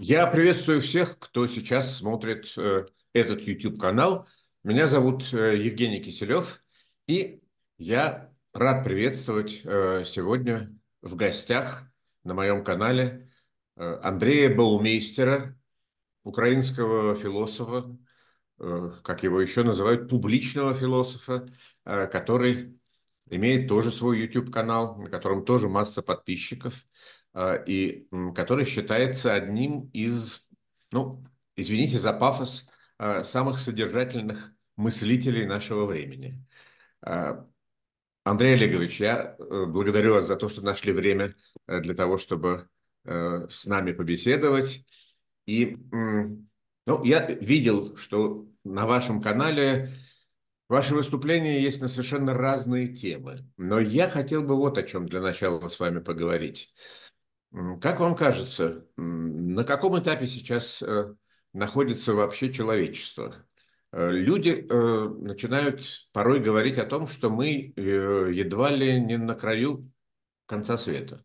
Я приветствую всех, кто сейчас смотрит этот YouTube-канал. Меня зовут Евгений Киселев, и я рад приветствовать сегодня в гостях на моем канале Андрея Баумейстера, украинского философа, как его еще называют, публичного философа, который имеет тоже свой YouTube-канал, на котором тоже масса подписчиков, и который считается одним из, ну, извините за пафос, самых содержательных мыслителей нашего времени. А, Андрей Олегович, я благодарю вас за то, что нашли время для того, чтобы с нами побеседовать. И ну, я видел, что на вашем канале ваши выступления есть на совершенно разные темы. Но я хотел бы вот о чем для начала с вами поговорить. Как вам кажется, на каком этапе сейчас находится вообще человечество? Люди начинают порой говорить о том, что мы едва ли не на краю конца света.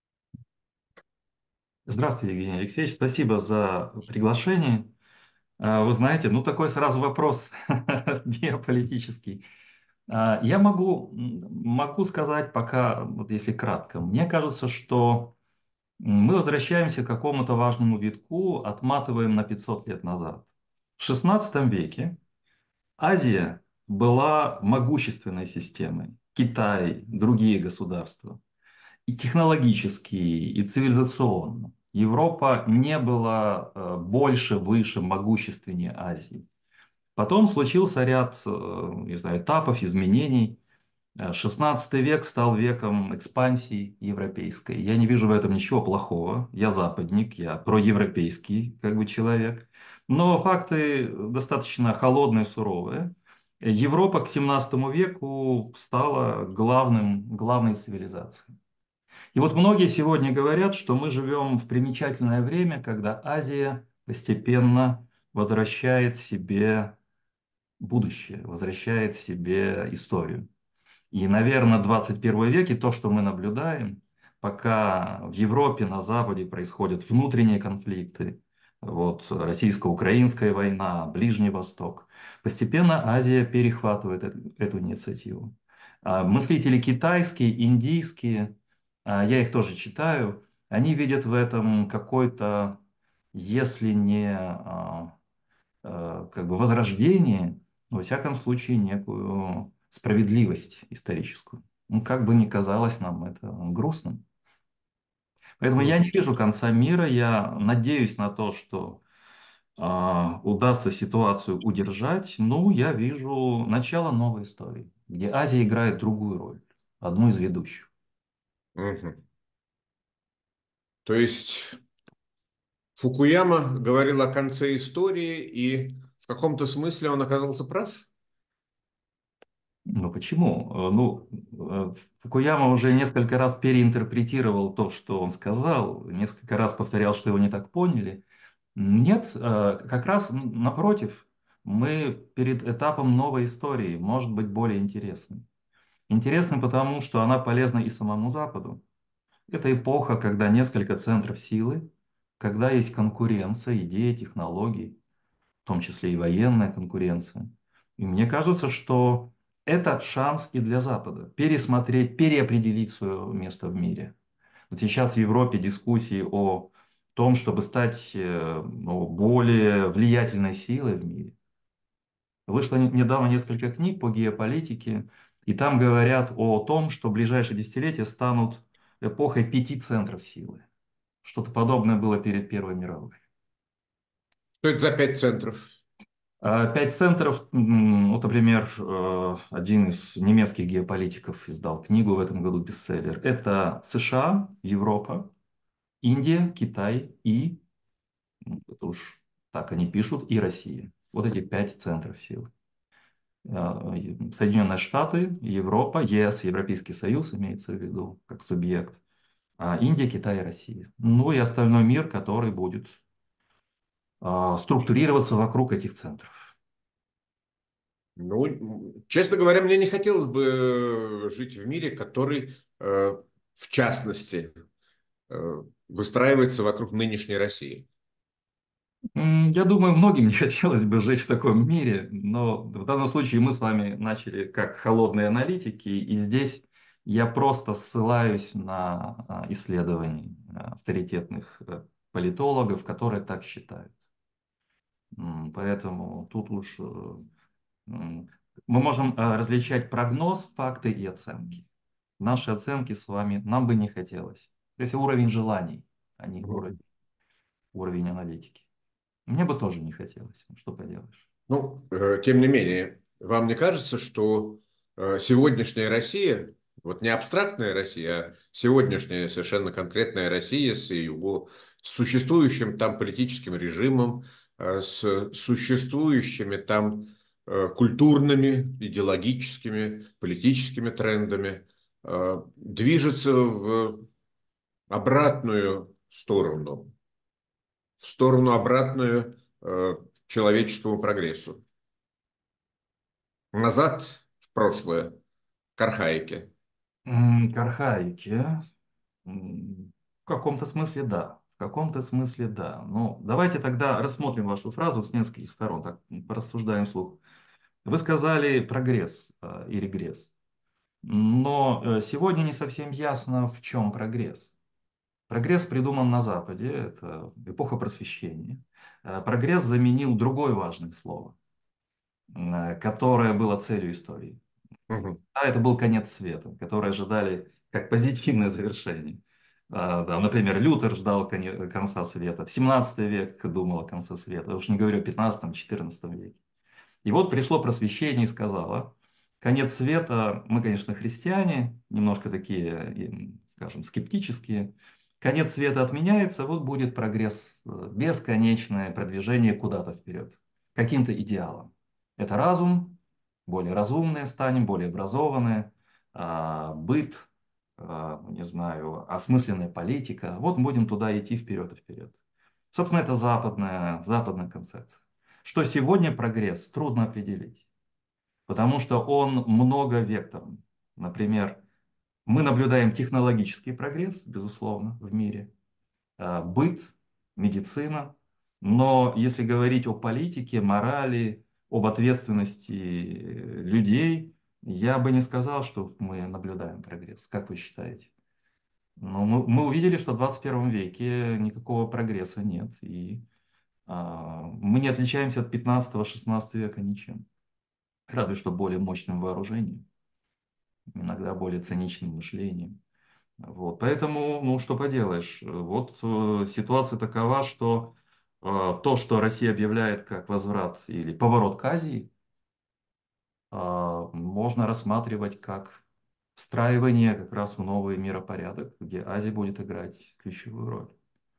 Здравствуйте, Евгений Алексеевич. Спасибо за приглашение. Вы знаете, ну такой сразу вопрос геополитический. Я могу сказать пока, вот если кратко, мне кажется, что мы возвращаемся к какому-то важному витку, отматываем на 500 лет назад. В XVI веке Азия была могущественной системой. Китай, другие государства и технологически, и цивилизационно. Европа не была больше, выше, могущественнее Азии. Потом случился ряд, не знаю, этапов, изменений. XVI век стал веком экспансии европейской. Я не вижу в этом ничего плохого. Я западник, я проевропейский как бы человек. Но факты достаточно холодные, суровые. Европа к XVII веку стала главной цивилизацией. И вот многие сегодня говорят, что мы живем в примечательное время, когда Азия постепенно возвращает себе будущее, возвращает себе историю. И, наверное, 21 век и то, что мы наблюдаем, пока в Европе, на Западе происходят внутренние конфликты, вот российско-украинская война, Ближний Восток, постепенно Азия перехватывает эту инициативу. Мыслители китайские, индийские, я их тоже читаю, они видят в этом какой-то, если не как бы возрождение, но, во всяком случае, некую справедливость историческую. Ну, как бы ни казалось нам это грустным. Поэтому я не вижу конца мира, я надеюсь на то, что удастся ситуацию удержать. Ну, я вижу начало новой истории, где Азия играет другую роль, одну из ведущих. Мгм. То есть Фукуяма говорил о конце истории, и в каком-то смысле он оказался прав? Ну почему? Фукуяма уже несколько раз переинтерпретировал то, что он сказал, несколько раз повторял, что его не так поняли. Нет, как раз напротив, мы перед этапом новой истории, может быть, более интересной. Интересной потому, что она полезна и самому Западу. Это эпоха, когда несколько центров силы, когда есть конкуренция, идеи, технологий, в том числе и военная конкуренция. И мне кажется, что это шанс и для Запада пересмотреть, переопределить свое место в мире. Вот сейчас в Европе дискуссии о том, чтобы стать ну, более влиятельной силой в мире. Вышло недавно несколько книг по геополитике, и там говорят о том, что ближайшие десятилетия станут эпохой пяти центров силы. Что-то подобное было перед Первой мировой. Что это за 5 центров? Пять центров, вот, например, один из немецких геополитиков издал книгу в этом году, бестселлер. Это США, Европа, Индия, Китай и, это уж так они пишут, и Россия. Вот эти пять центров силы. Соединенные Штаты, Европа, ЕС, Европейский Союз имеется в виду как субъект, Индия, Китай и Россия. Ну и остальной мир, который будет структурироваться вокруг этих центров. Ну, честно говоря, мне не хотелось бы жить в мире, который, в частности, выстраивается вокруг нынешней России. Я думаю, многим не хотелось бы жить в таком мире, но в данном случае мы с вами начали как холодные аналитики, и здесь я просто ссылаюсь на исследования авторитетных политологов, которые так считают. Поэтому тут уж м, мы можем различать прогноз, факты и оценки. Наши оценки с вами нам бы не хотелось. То есть уровень желаний, а не уровень аналитики. Мне бы тоже не хотелось. Ну, что поделаешь. Ну, тем не менее, вам не кажется, что сегодняшняя Россия, вот не абстрактная Россия, а сегодняшняя совершенно конкретная Россия с его существующим там политическим режимом, с существующими там культурными, идеологическими, политическими трендами, движется в обратную сторону, в сторону обратную человеческому прогрессу? Назад в прошлое, к архаике. К архаике. В каком-то смысле да. В каком-то смысле да. Ну, давайте тогда рассмотрим вашу фразу с нескольких сторон, так порассуждаем вслух. Вы сказали прогресс и регресс. Но сегодня не совсем ясно, в чем прогресс. Прогресс придуман на Западе, это эпоха просвещения. Прогресс заменил другое важное слово, которое было целью истории. Мгм. А это был конец света, который ожидали как позитивное завершение. Да, например, Лютер ждал конца света. В 17 век думал о конце света. Я уж не говорю о 15-14 веке. И вот пришло просвещение и сказало, конец света, мы, конечно, христиане, немножко такие, скажем, скептические. Конец света отменяется, вот будет прогресс, бесконечное продвижение куда-то вперед, к каким-то идеалам. Это разум, более разумные станем, более образованные, быт, не знаю, осмысленная политика. Вот будем туда идти вперед и вперед. Собственно, это западная концепция. Что сегодня прогресс, трудно определить, потому что он многовекторный. Например, мы наблюдаем технологический прогресс, безусловно, в мире, быт, медицина, но если говорить о политике, морали, об ответственности людей, я бы не сказал, что мы наблюдаем прогресс. Как вы считаете? Но мы увидели, что в 21 веке никакого прогресса нет, и мы не отличаемся от 15-16 века ничем. Разве что более мощным вооружением, иногда более циничным мышлением. Вот. Поэтому, ну что поделаешь, вот ситуация такова, что то, что Россия объявляет как возврат или поворот к Азии, можно рассматривать как встраивание как раз в новый миропорядок, где Азия будет играть ключевую роль.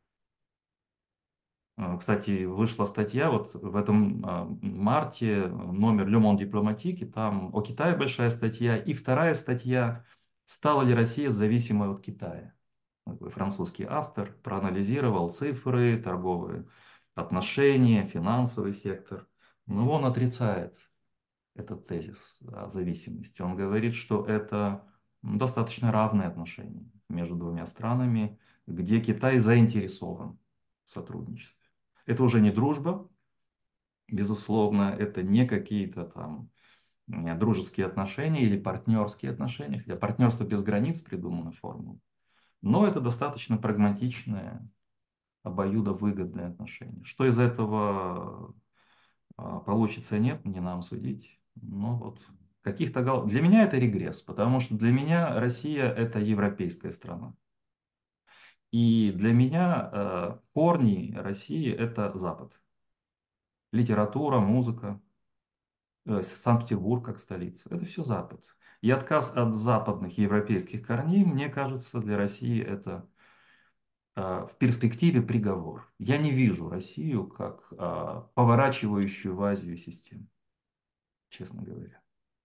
Кстати, вышла статья вот в этом марте, номер Le Monde Diplomatique, и там о Китае большая статья, и вторая статья «Стала ли Россия зависимой от Китая?». Такой французский автор проанализировал цифры, торговые отношения, финансовый сектор. Но он отрицает этот тезис о зависимости. Он говорит, что это достаточно равные отношения между двумя странами, где Китай заинтересован в сотрудничестве. Это уже не дружба, безусловно, это не какие-то там дружеские отношения или партнерские отношения, хотя партнерство без границ придумана формула, но это достаточно прагматичное, обоюдовыгодные отношения. Что из этого получится, нет, не нам судить. Но вот для меня это регресс, потому что для меня Россия это европейская страна. И для меня корни России это Запад. Литература, музыка, Санкт-Петербург как столица. Это все Запад. И отказ от западных европейских корней, мне кажется, для России это в перспективе приговор. Я не вижу Россию как поворачивающую в Азию систему, честно говоря.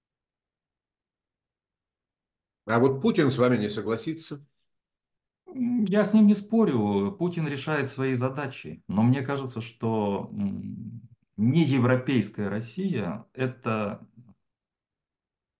А вот Путин с вами не согласится. Я с ним не спорю, Путин решает свои задачи, но мне кажется, что не европейская Россия– это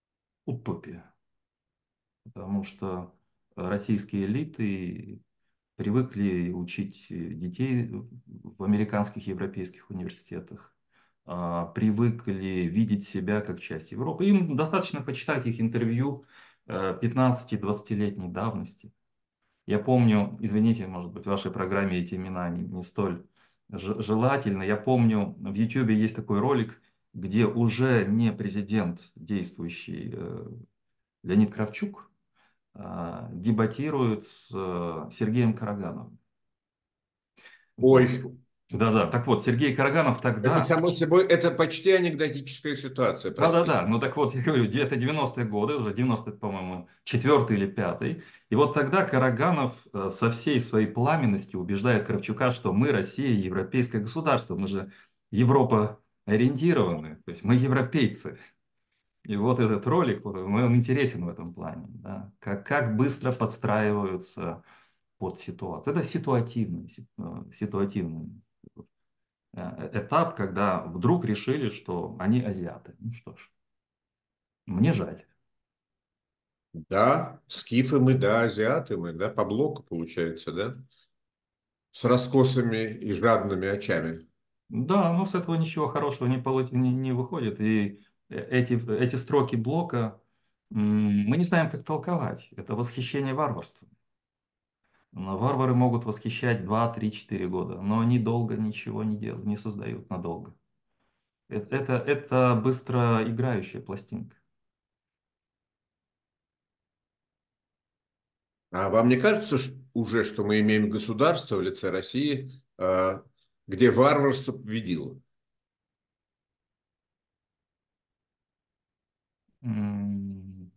утопия, потому что российские элиты привыкли учить детей в американских, европейских университетах, привыкли видеть себя как часть Европы. Им достаточно почитать их интервью 15-20-летней давности. Я помню, извините, может быть, в вашей программе эти имена не столь желательны. Я помню, в YouTube есть такой ролик, где уже не президент действующий Леонид Кравчук дебатирует с Сергеем Карагановым. Ой, Вот. Да-да, так вот, Сергей Караганов это тогда... само собой, это почти анекдотическая ситуация, простите. Да-да-да, ну так вот, я говорю, это 90-е годы, уже 90 по-моему, четвертый или пятый. И вот тогда Караганов со всей своей пламенностью убеждает Кравчука, что мы, Россия, европейское государство, мы же Европа ориентированы, то есть мы европейцы. И вот этот ролик, вот, он интересен в этом плане, да, как быстро подстраиваются под ситуацию. Это ситуативный этап, когда вдруг решили, что они азиаты. Ну что ж, мне жаль. Да, скифы мы, да, азиаты мы, да, по блоку получается, да, с раскосыми и жадными очами. Да, но с этого ничего хорошего не выходит. И эти строки Блока мы не знаем, как толковать. Это восхищение варварством. Но варвары могут восхищать 2, 3, 4 года, но они долго ничего не делают, не создают надолго. Это быстро играющая пластинка. А вам не кажется уже, что мы имеем государство в лице России, где варварство победило? М,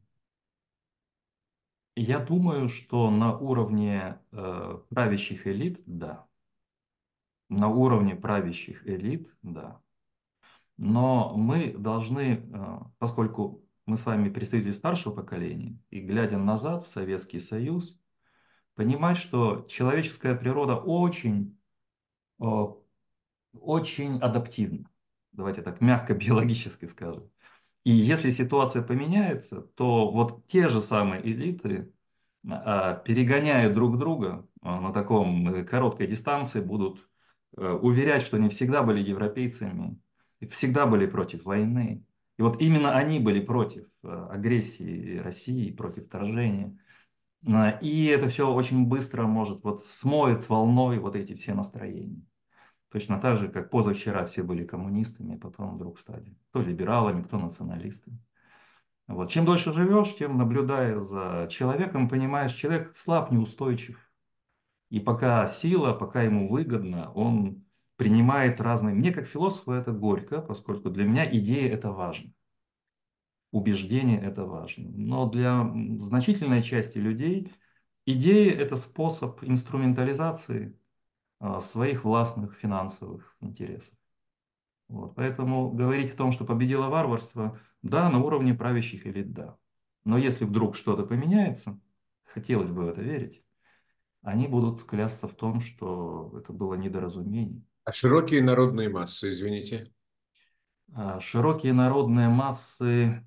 Я думаю, что на уровне правящих элит, да. На уровне правящих элит, да. Но мы должны, поскольку мы с вами представители старшего поколения, и глядя назад в Советский Союз, понимать, что человеческая природа э, очень адаптивна. Давайте так мягко биологически скажем. И если ситуация поменяется, то вот те же самые элиты, перегоняя друг друга на таком короткой дистанции, будут уверять, что они всегда были европейцами, и всегда были против войны. И вот именно они были против агрессии России, против вторжения. И это все очень быстро может вот смоет волной вот эти все настроения. Точно так же, как позавчера все были коммунистами, а потом вдруг стали то либералами, кто националистами. Вот. Чем дольше живешь, тем наблюдая за человеком, понимаешь, человек слаб, неустойчив. И пока сила, пока ему выгодно, он принимает разные... Мне как философу это горько, поскольку для меня идея это важно. Убеждение это важно. Но для значительной части людей идея это способ инструментализации своих властных финансовых интересов. Вот. Поэтому говорить о том, что победило варварство, да, на уровне правящих элит, да. Но если вдруг что-то поменяется, хотелось бы в это верить, они будут клясться в том, что это было недоразумение. А широкие народные массы, извините. Широкие народные массы,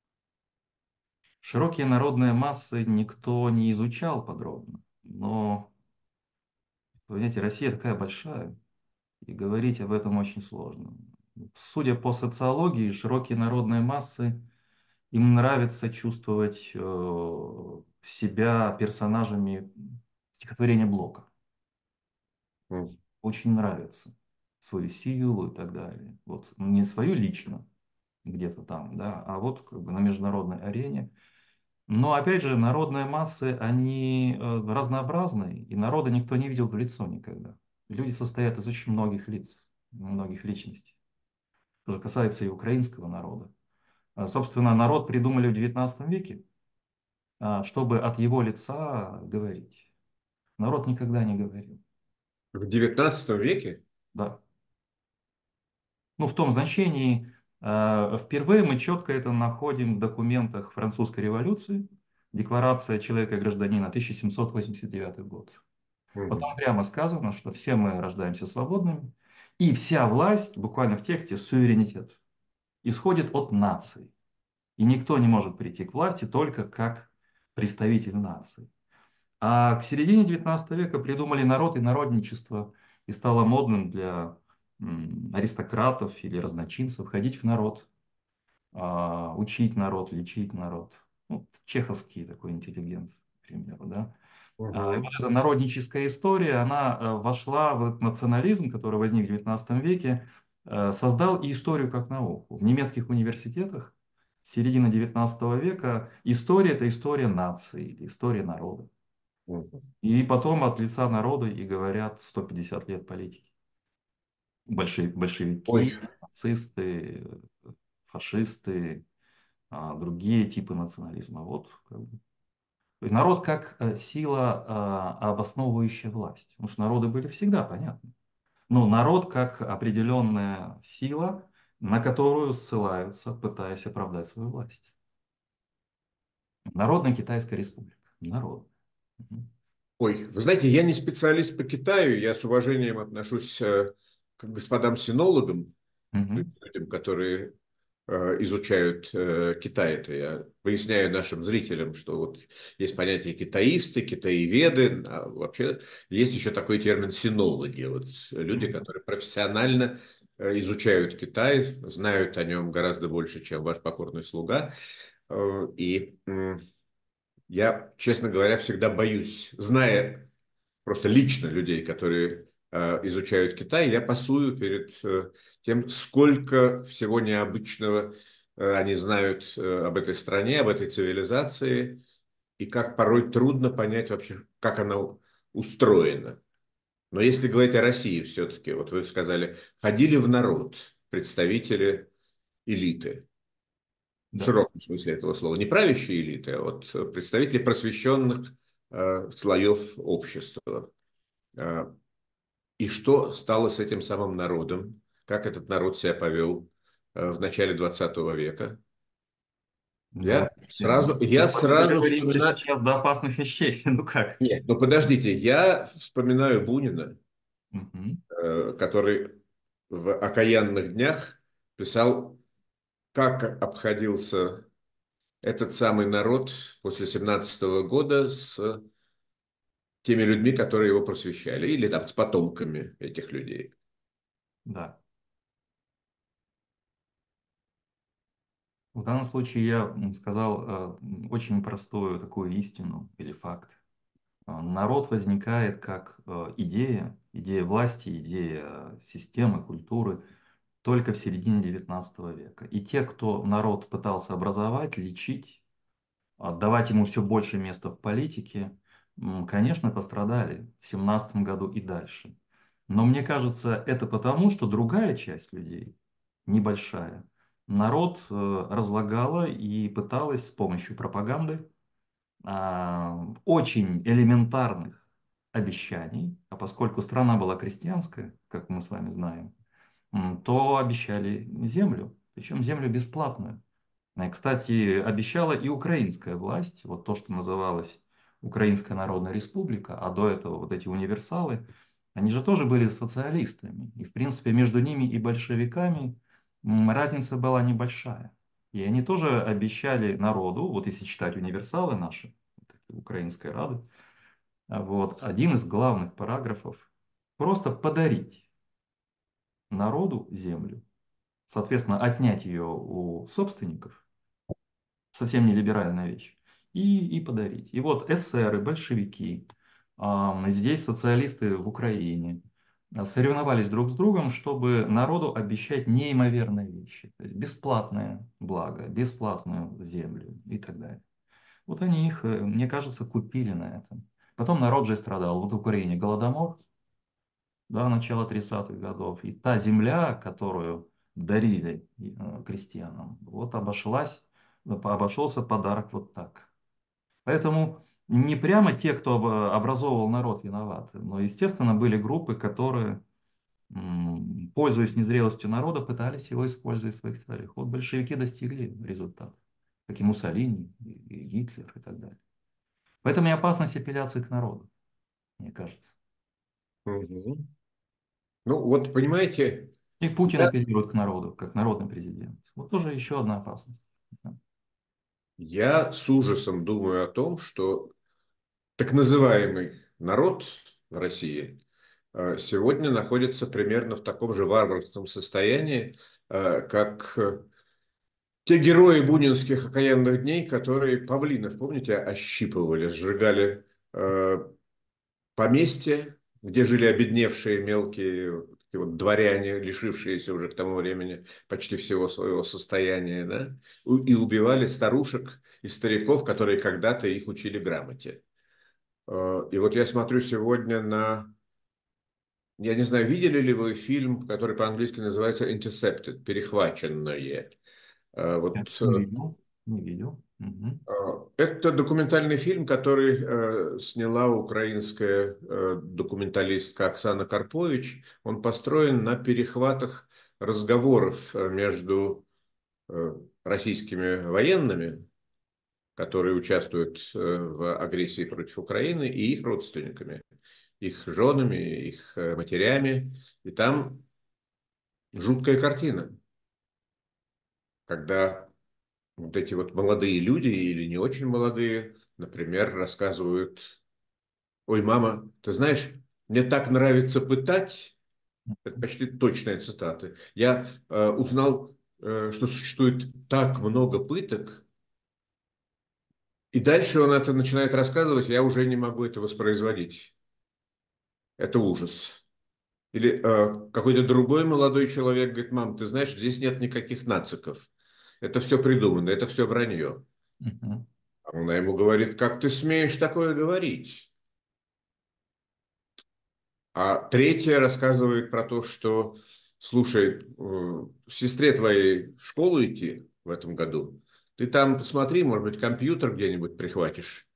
широкие народные массы никто не изучал подробно. Но, вы знаете, Россия такая большая, и говорить об этом очень сложно. Судя по социологии, широкие народные массы им нравится чувствовать себя персонажами стихотворения Блока. М. Очень нравится. Свою силу и так далее. Вот не свою лично, где-то там, да, а вот как бы на международной арене. Но опять же, народные массы, они разнообразны, и народа никто не видел в лицо никогда. Люди состоят из очень многих лиц, многих личностей. Что же касается и украинского народа. Собственно, народ придумали в XIX веке, чтобы от его лица говорить. Народ никогда не говорил. В XIX веке? Да. Ну, в том значении, впервые мы четко это находим в документах французской революции, Декларация человека и гражданина, 1789 год. Вот там Мгм. прямо сказано, что все мы рождаемся свободными, и вся власть, буквально в тексте, суверенитет, исходит от нации. И никто не может прийти к власти только как представитель нации. А к середине XIX века придумали народ и народничество, и стало модным для аристократов или разночинцев ходить в народ, учить народ, лечить народ. Ну, чеховский такой интеллигент, к примеру, да. И Мгм. вот эта народническая история, она вошла в этот национализм, который возник в XIX веке, создал и историю как науку. В немецких университетах с середины XIX века история — это история нации, или история народа. Мгм. И потом от лица народа и говорят 150 лет политики. Ой, Большевики, нацисты, фашисты, другие типы национализма. Вот как бы. То есть народ как сила, обосновывающая власть. Потому что народы были всегда, понятно. Но народ как определенная сила, на которую ссылаются, пытаясь оправдать свою власть. Народная Китайская Республика. Народ. Мгм. ой, вы знаете, я не специалист по Китаю, я с уважением отношусь к господам синологам, то Мгм. есть людям, которые изучают Китай. Это я поясняю нашим зрителям, что вот есть понятие китаисты, китаеведы, а вообще есть еще такой термин синологи. Вот люди, Мгм. которые профессионально изучают Китай, знают о нем гораздо больше, чем ваш покорный слуга. И я, честно говоря, всегда боюсь, зная просто лично людей, которые изучают Китай, я пасую перед тем, сколько всего необычного они знают об этой стране, об этой цивилизации, и как порой трудно понять вообще, как она устроена. Но если говорить о России все-таки, вот вы сказали, ходили в народ представители элиты, в Да. широком смысле этого слова, не правящей элиты, а вот представители просвещенных слоев общества. Э, И что стало с этим самым народом? Как этот народ себя повел в начале 20 века? Ну, Я сразу, мы я можем сразу договориться вспоминаю... сейчас до опасных вещей. Ну как? Нет, ну подождите, я вспоминаю Бунина, Мгм. который в «Окаянных днях» писал, как обходился этот самый народ после 17-го года с теми людьми, которые его просвещали, или там с потомками этих людей. Да. В данном случае я сказал очень простую такую истину или факт. Народ возникает как идея, идея власти, идея системы, культуры только в середине XIX века. И те, кто народ пытался образовать, лечить, отдавать ему все больше места в политике, конечно, пострадали в 17 году и дальше. Но мне кажется, это потому, что другая часть людей, небольшая, народ разлагала и пыталась с помощью пропаганды очень элементарных обещаний, а поскольку страна была крестьянская, как мы с вами знаем, то обещали землю, причем землю бесплатную. Кстати, обещала и украинская власть, вот то, что называлось Украинская Народная Республика, а до этого вот эти универсалы, они же тоже были социалистами. И, в принципе, между ними и большевиками разница была небольшая. И они тоже обещали народу, вот если читать универсалы наши, вот эти Украинской Рады, вот один из главных параграфов — просто подарить народу землю, соответственно, отнять ее у собственников, совсем не либеральная вещь, и подарить. И вот эсеры, большевики, здесь социалисты в Украине соревновались друг с другом, чтобы народу обещать неимоверные вещи. То есть бесплатное благо, бесплатную землю и так далее. Вот они их, мне кажется, купили на этом. Потом народ же страдал. Вот в Украине голодомор, да, начало 30-х годов. И та земля, которую дарили крестьянам, вот обошелся подарок вот так. Поэтому не прямо те, кто образовывал народ, виноваты, но, естественно, были группы, которые, пользуясь незрелостью народа, пытались его использовать в своих целях. Вот большевики достигли результата, как и Муссолини, и Гитлер и так далее. Поэтому и опасность апелляции к народу, мне кажется. Мгм. Ну вот, понимаете, И Путин я, апеллирует к народу, как народный президент. Вот тоже еще одна опасность. я с ужасом думаю о том, что так называемый народ в России сегодня находится примерно в таком же варварском состоянии, как те герои бунинских окаянных дней, которые павлинов, помните, ощипывали, сжигали поместья, где жили обедневшие мелкие такие вот дворяне, лишившиеся уже к тому времени почти всего своего состояния, да, и убивали старушек и стариков, которые когда-то их учили грамоте. И вот я смотрю сегодня на... Я не знаю, видели ли вы фильм, который по-английски называется Intercepted, перехваченное. Нет, Вот не видел, не видел. Мгм. это документальный фильм, который сняла украинская документалистка Оксана Карпович. Он построен на перехватах разговоров между российскими военными, которые участвуют в агрессии против Украины, и их родственниками, их женами, их матерями. И там жуткая картина, когда вот эти вот молодые люди или не очень молодые, например, рассказывают: ой, мама, ты знаешь, мне так нравится пытать, это почти точная цитата. Я узнал, что существует так много пыток, и дальше он это начинает рассказывать, я уже не могу это воспроизводить. Это ужас. Или какой-то другой молодой человек говорит: мам, ты знаешь, здесь нет никаких нациков. Это все придумано, это все вранье. Мгм. А она ему говорит: как ты смеешь такое говорить? А третья рассказывает про то, что, слушай, сестре твоей в школу идти в этом году, ты там посмотри, может быть, компьютер где-нибудь прихватишь.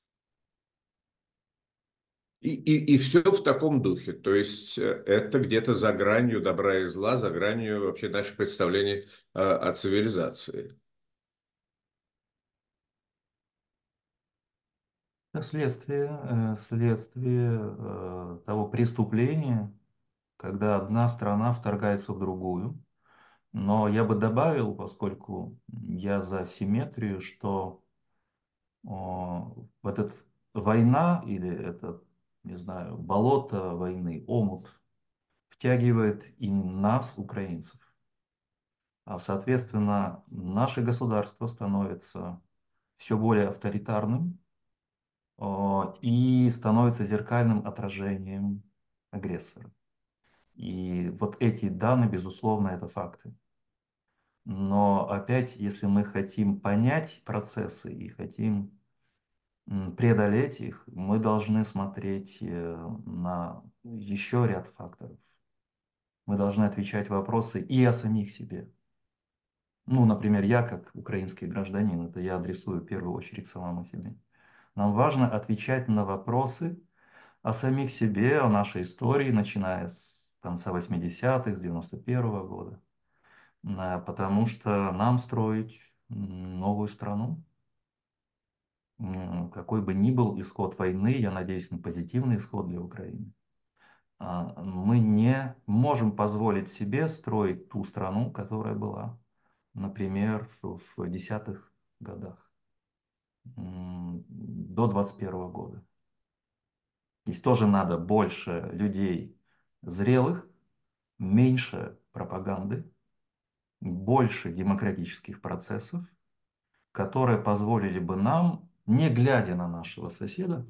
И все в таком духе. То есть это где-то за гранью добра и зла, за гранью вообще наших представлений о цивилизации. Это следствие того преступления, когда одна страна вторгается в другую. Но я бы добавил, поскольку я за симметрию, что вот эта война или это, не знаю, болото войны, омут, втягивает и нас, украинцев. А, соответственно, наше государство становится все более авторитарным и становится зеркальным отражением агрессора. И вот эти данные, безусловно, это факты. Но опять, если мы хотим понять процессы и хотим преодолеть их, мы должны смотреть на еще ряд факторов. Мы должны отвечать вопросы и о самих себе. Ну, например, я как украинский гражданин, это я адресую в первую очередь самому себе. Нам важно отвечать на вопросы о самих себе, о нашей истории, начиная с конца 80-х, с 91-го года. Потому что нам строить новую страну, какой бы ни был исход войны, я надеюсь на позитивный исход для Украины, мы не можем позволить себе строить ту страну, которая была, например, в десятых годах, до 21 года. Здесь тоже надо больше людей зрелых, меньше пропаганды, больше демократических процессов, которые позволили бы нам, не глядя на нашего соседа,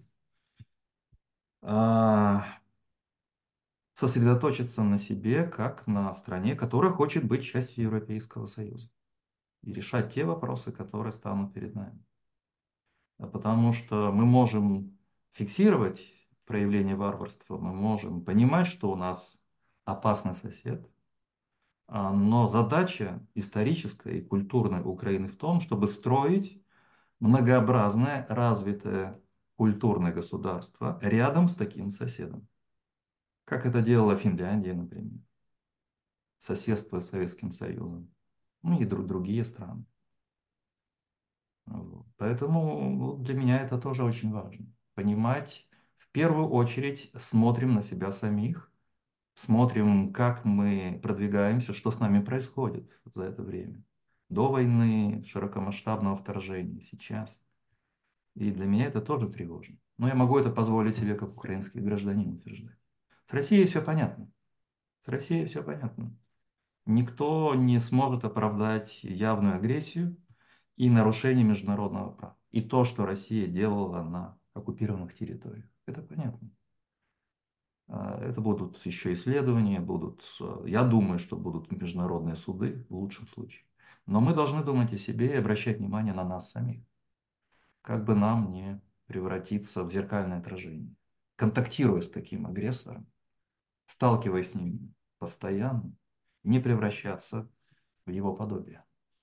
а, сосредоточиться на себе, как на стране, которая хочет быть частью Европейского Союза и решать те вопросы, которые станут перед нами. Потому что мы можем фиксировать проявление варварства, мы можем понимать, что у нас опасный сосед, но задача историческая и культурная Украины в том, чтобы строить многообразное, развитое культурное государство рядом с таким соседом. Как это делала Финляндия, например, соседство с Советским Союзом, ну и другие страны. Вот. Поэтому вот для меня это тоже очень важно. Понимать, в первую очередь, смотрим на себя самих, смотрим, как мы продвигаемся, что с нами происходит за это время. До войны, широкомасштабного вторжения, сейчас. И для меня это тоже тревожно. Но я могу это позволить себе как украинский гражданин утверждать. С Россией все понятно. С Россией все понятно. Никто не сможет оправдать явную агрессию и нарушение международного права. И то, что Россия делала на оккупированных территориях. Это понятно. Это будут еще исследования, я думаю, что будут международные суды в лучшем случае. Но мы должны думать о себе и обращать внимание на нас самих. Как бы нам не превратиться в зеркальное отражение. Контактируя с таким агрессором, сталкиваясь с ним постоянно, не превращаться в его подобие.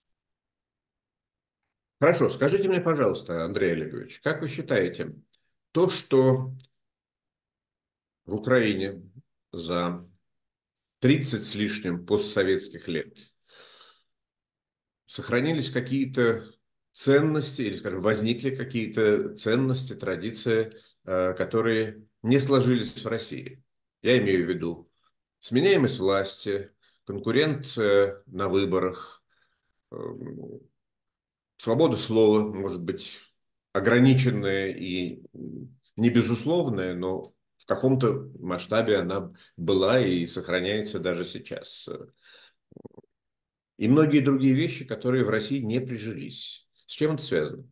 Хорошо, скажите мне, пожалуйста, Андрей Олегович, как вы считаете, то, что в Украине за 30 с лишним постсоветских лет сохранились какие-то ценности, или, скажем, возникли какие-то ценности, традиции, которые не сложились в России? Я имею в виду сменяемость власти, конкуренция на выборах, э, свобода слова, может быть, ограниченная и не безусловная, но в каком-то масштабе она была и сохраняется даже сейчас. И многие другие вещи, которые в России не прижились. С чем это связано?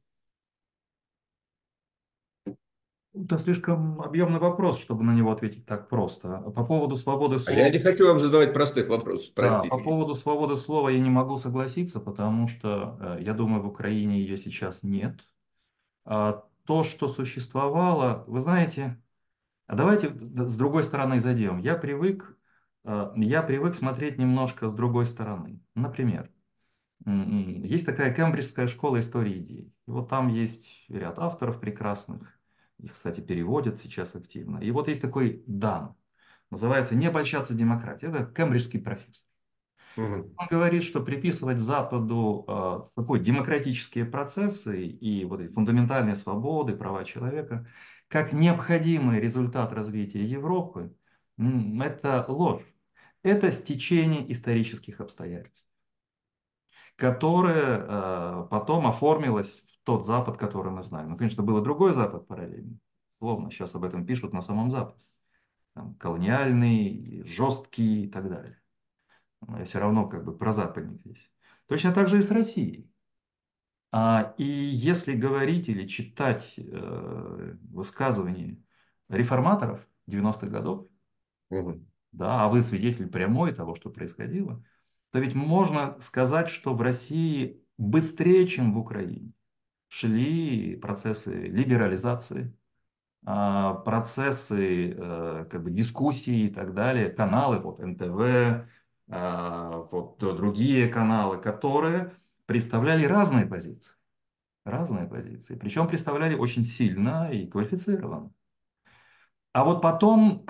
Это слишком объемный вопрос, чтобы на него ответить так просто. По поводу свободы А я слова, не хочу вам задавать простых вопросов, да, по простите. поводу свободы слова я не могу согласиться, потому что, я думаю, в Украине ее сейчас нет. А то, что существовало, вы знаете, а давайте с другой стороны зайдем. Я привык смотреть немножко с другой стороны. Например, есть такая Кембриджская школа истории идей. И вот там есть ряд авторов прекрасных. Их, кстати, переводят сейчас активно. И вот есть такой Дан. Называется «Не обольщаться демократией». Это кембриджский профессор. Мгм. Он говорит, что приписывать Западу такой демократические процессы и вот эти фундаментальные свободы, права человека, как необходимый результат развития Европы, это ложь. Это стечение исторических обстоятельств, которое потом оформилось в тот Запад, который мы знаем. Ну, конечно, был и другой Запад параллельно. Словно сейчас об этом пишут на самом Западе. Там, колониальный, жесткий и так далее. Но я все равно как бы прозападник здесь. Точно так же и с Россией. И если говорить или читать высказывания реформаторов 90-х годов, Мгм. да, а вы свидетель прямой того, что происходило, то ведь можно сказать, что в России быстрее, чем в Украине, шли процессы либерализации, процессы как бы дискуссии и так далее, каналы, вот НТВ, вот другие каналы, которые представляли разные позиции, причем представляли очень сильно и квалифицированно. А вот потом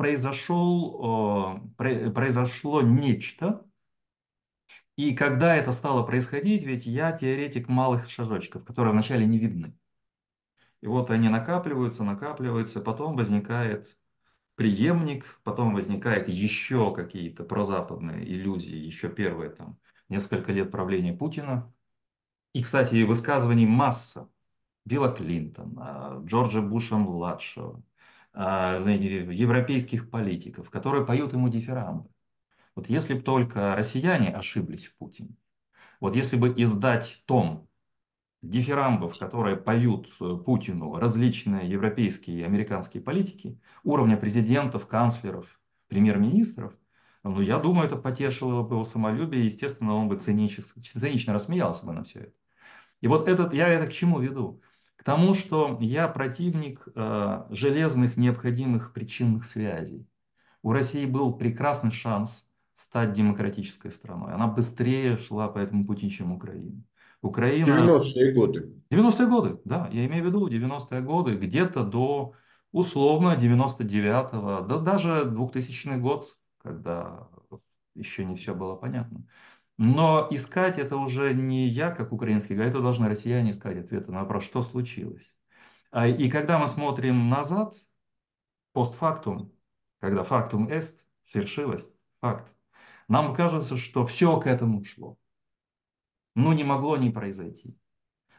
произошло нечто, и когда это стало происходить, ведь я теоретик малых шажочков, которые вначале не видны. И вот они накапливаются, потом возникает преемник, потом возникает еще какие-то прозападные иллюзии, еще первые там несколько лет правления Путина. И, кстати, высказываний масса. Билла Клинтона, Джорджа Буша-младшего, знаете, европейских политиков, которые поют ему дифирамбы. Вот если бы только россияне ошиблись в Путине, вот если бы издать том дифирамбов, которые поют Путину различные европейские и американские политики, уровня президентов, канцлеров, премьер-министров, ну, я думаю, это потешило бы его самолюбие, и, естественно, он бы цинично рассмеялся бы на все это. И вот я это к чему веду? К тому, что я противник железных необходимых причинных связей. У России был прекрасный шанс стать демократической страной. Она быстрее шла по этому пути, чем Украина. В Украина 90-е годы. 90-е годы, да, я имею в виду 90-е годы, где-то до условно 99-го, да даже 2000 год, когда еще не все было понятно. Но искать это уже не я, как украинский гайд, это должны россияне искать ответы на вопрос, что случилось. И когда мы смотрим назад, постфактум, когда фактум эст, свершилось, факт, нам кажется, что все к этому шло. Ну, не могло не произойти.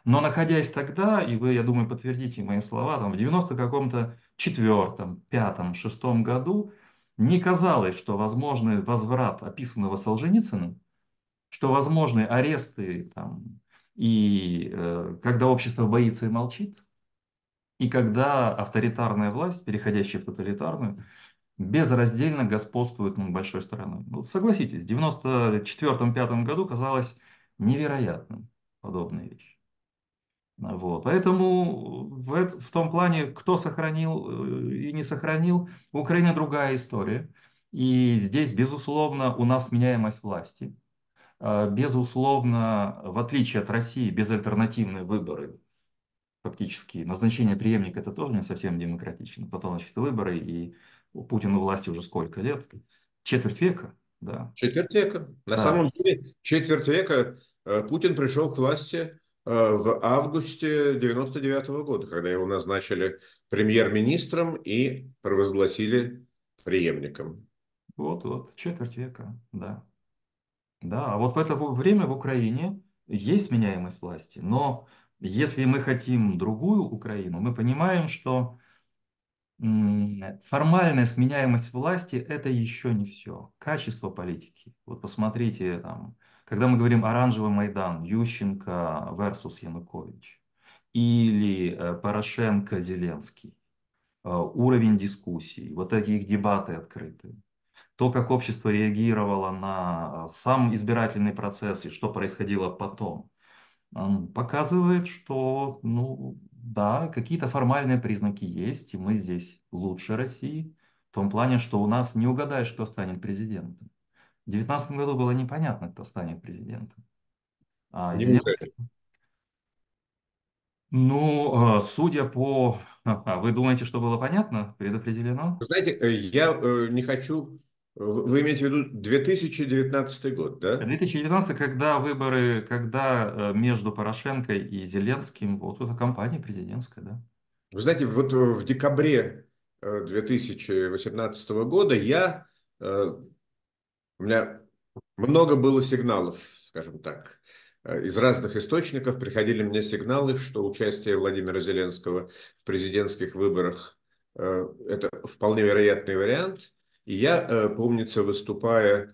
Но находясь тогда, и вы, я думаю, подтвердите мои слова, там в 90 каком-то четвертом, пятом, шестом году не казалось, что возможный возврат описанного Солженицыным, что возможны аресты там, и когда общество боится и молчит, и когда авторитарная власть, переходящая в тоталитарную, безраздельно господствует над большой страной. Ну, согласитесь, в 94-5 году казалось невероятным подобная вещь. Вот. Поэтому в том плане, кто сохранил и не сохранил, в Украине другая история. И здесь, безусловно, у нас меняемость власти. Безусловно, в отличие от России, безальтернативные выборы, фактически назначение преемника, это тоже не совсем демократично. Потом, значит, выборы, и у Путина власти уже сколько лет? Четверть века, да. Четверть века. На Да. самом деле, четверть века Путин пришел к власти в августе 99-го года, когда его назначили премьер-министром и провозгласили преемником. Вот, четверть века, да. Да, а вот в это время в Украине есть сменяемость власти, но если мы хотим другую Украину, мы понимаем, что формальная сменяемость власти – это еще не все. Качество политики. Вот посмотрите, там, когда мы говорим оранжевый Майдан, Ющенко versus Янукович, или Порошенко, Зеленский, уровень дискуссий, вот эти их дебаты открытые, то, как общество реагировало на сам избирательный процесс и что происходило потом, показывает, что, ну, да, какие-то формальные признаки есть, и мы здесь лучше России, в том плане, что у нас не угадаешь, кто станет президентом. В 2019 году было непонятно, кто станет президентом. А Зеленский, Неужели? ну, судя по... Вы думаете, что было понятно, предопределено? Вы знаете, я не хочу... Вы имеете в виду 2019 год, да? 2019, когда выборы, когда между Порошенко и Зеленским, вот эта кампания президентская, да. Вы знаете, вот в декабре 2018 года у меня много было сигналов, скажем так, из разных источников приходили мне сигналы, что участие Владимира Зеленского в президентских выборах это вполне вероятный вариант. И я, помнится, выступая,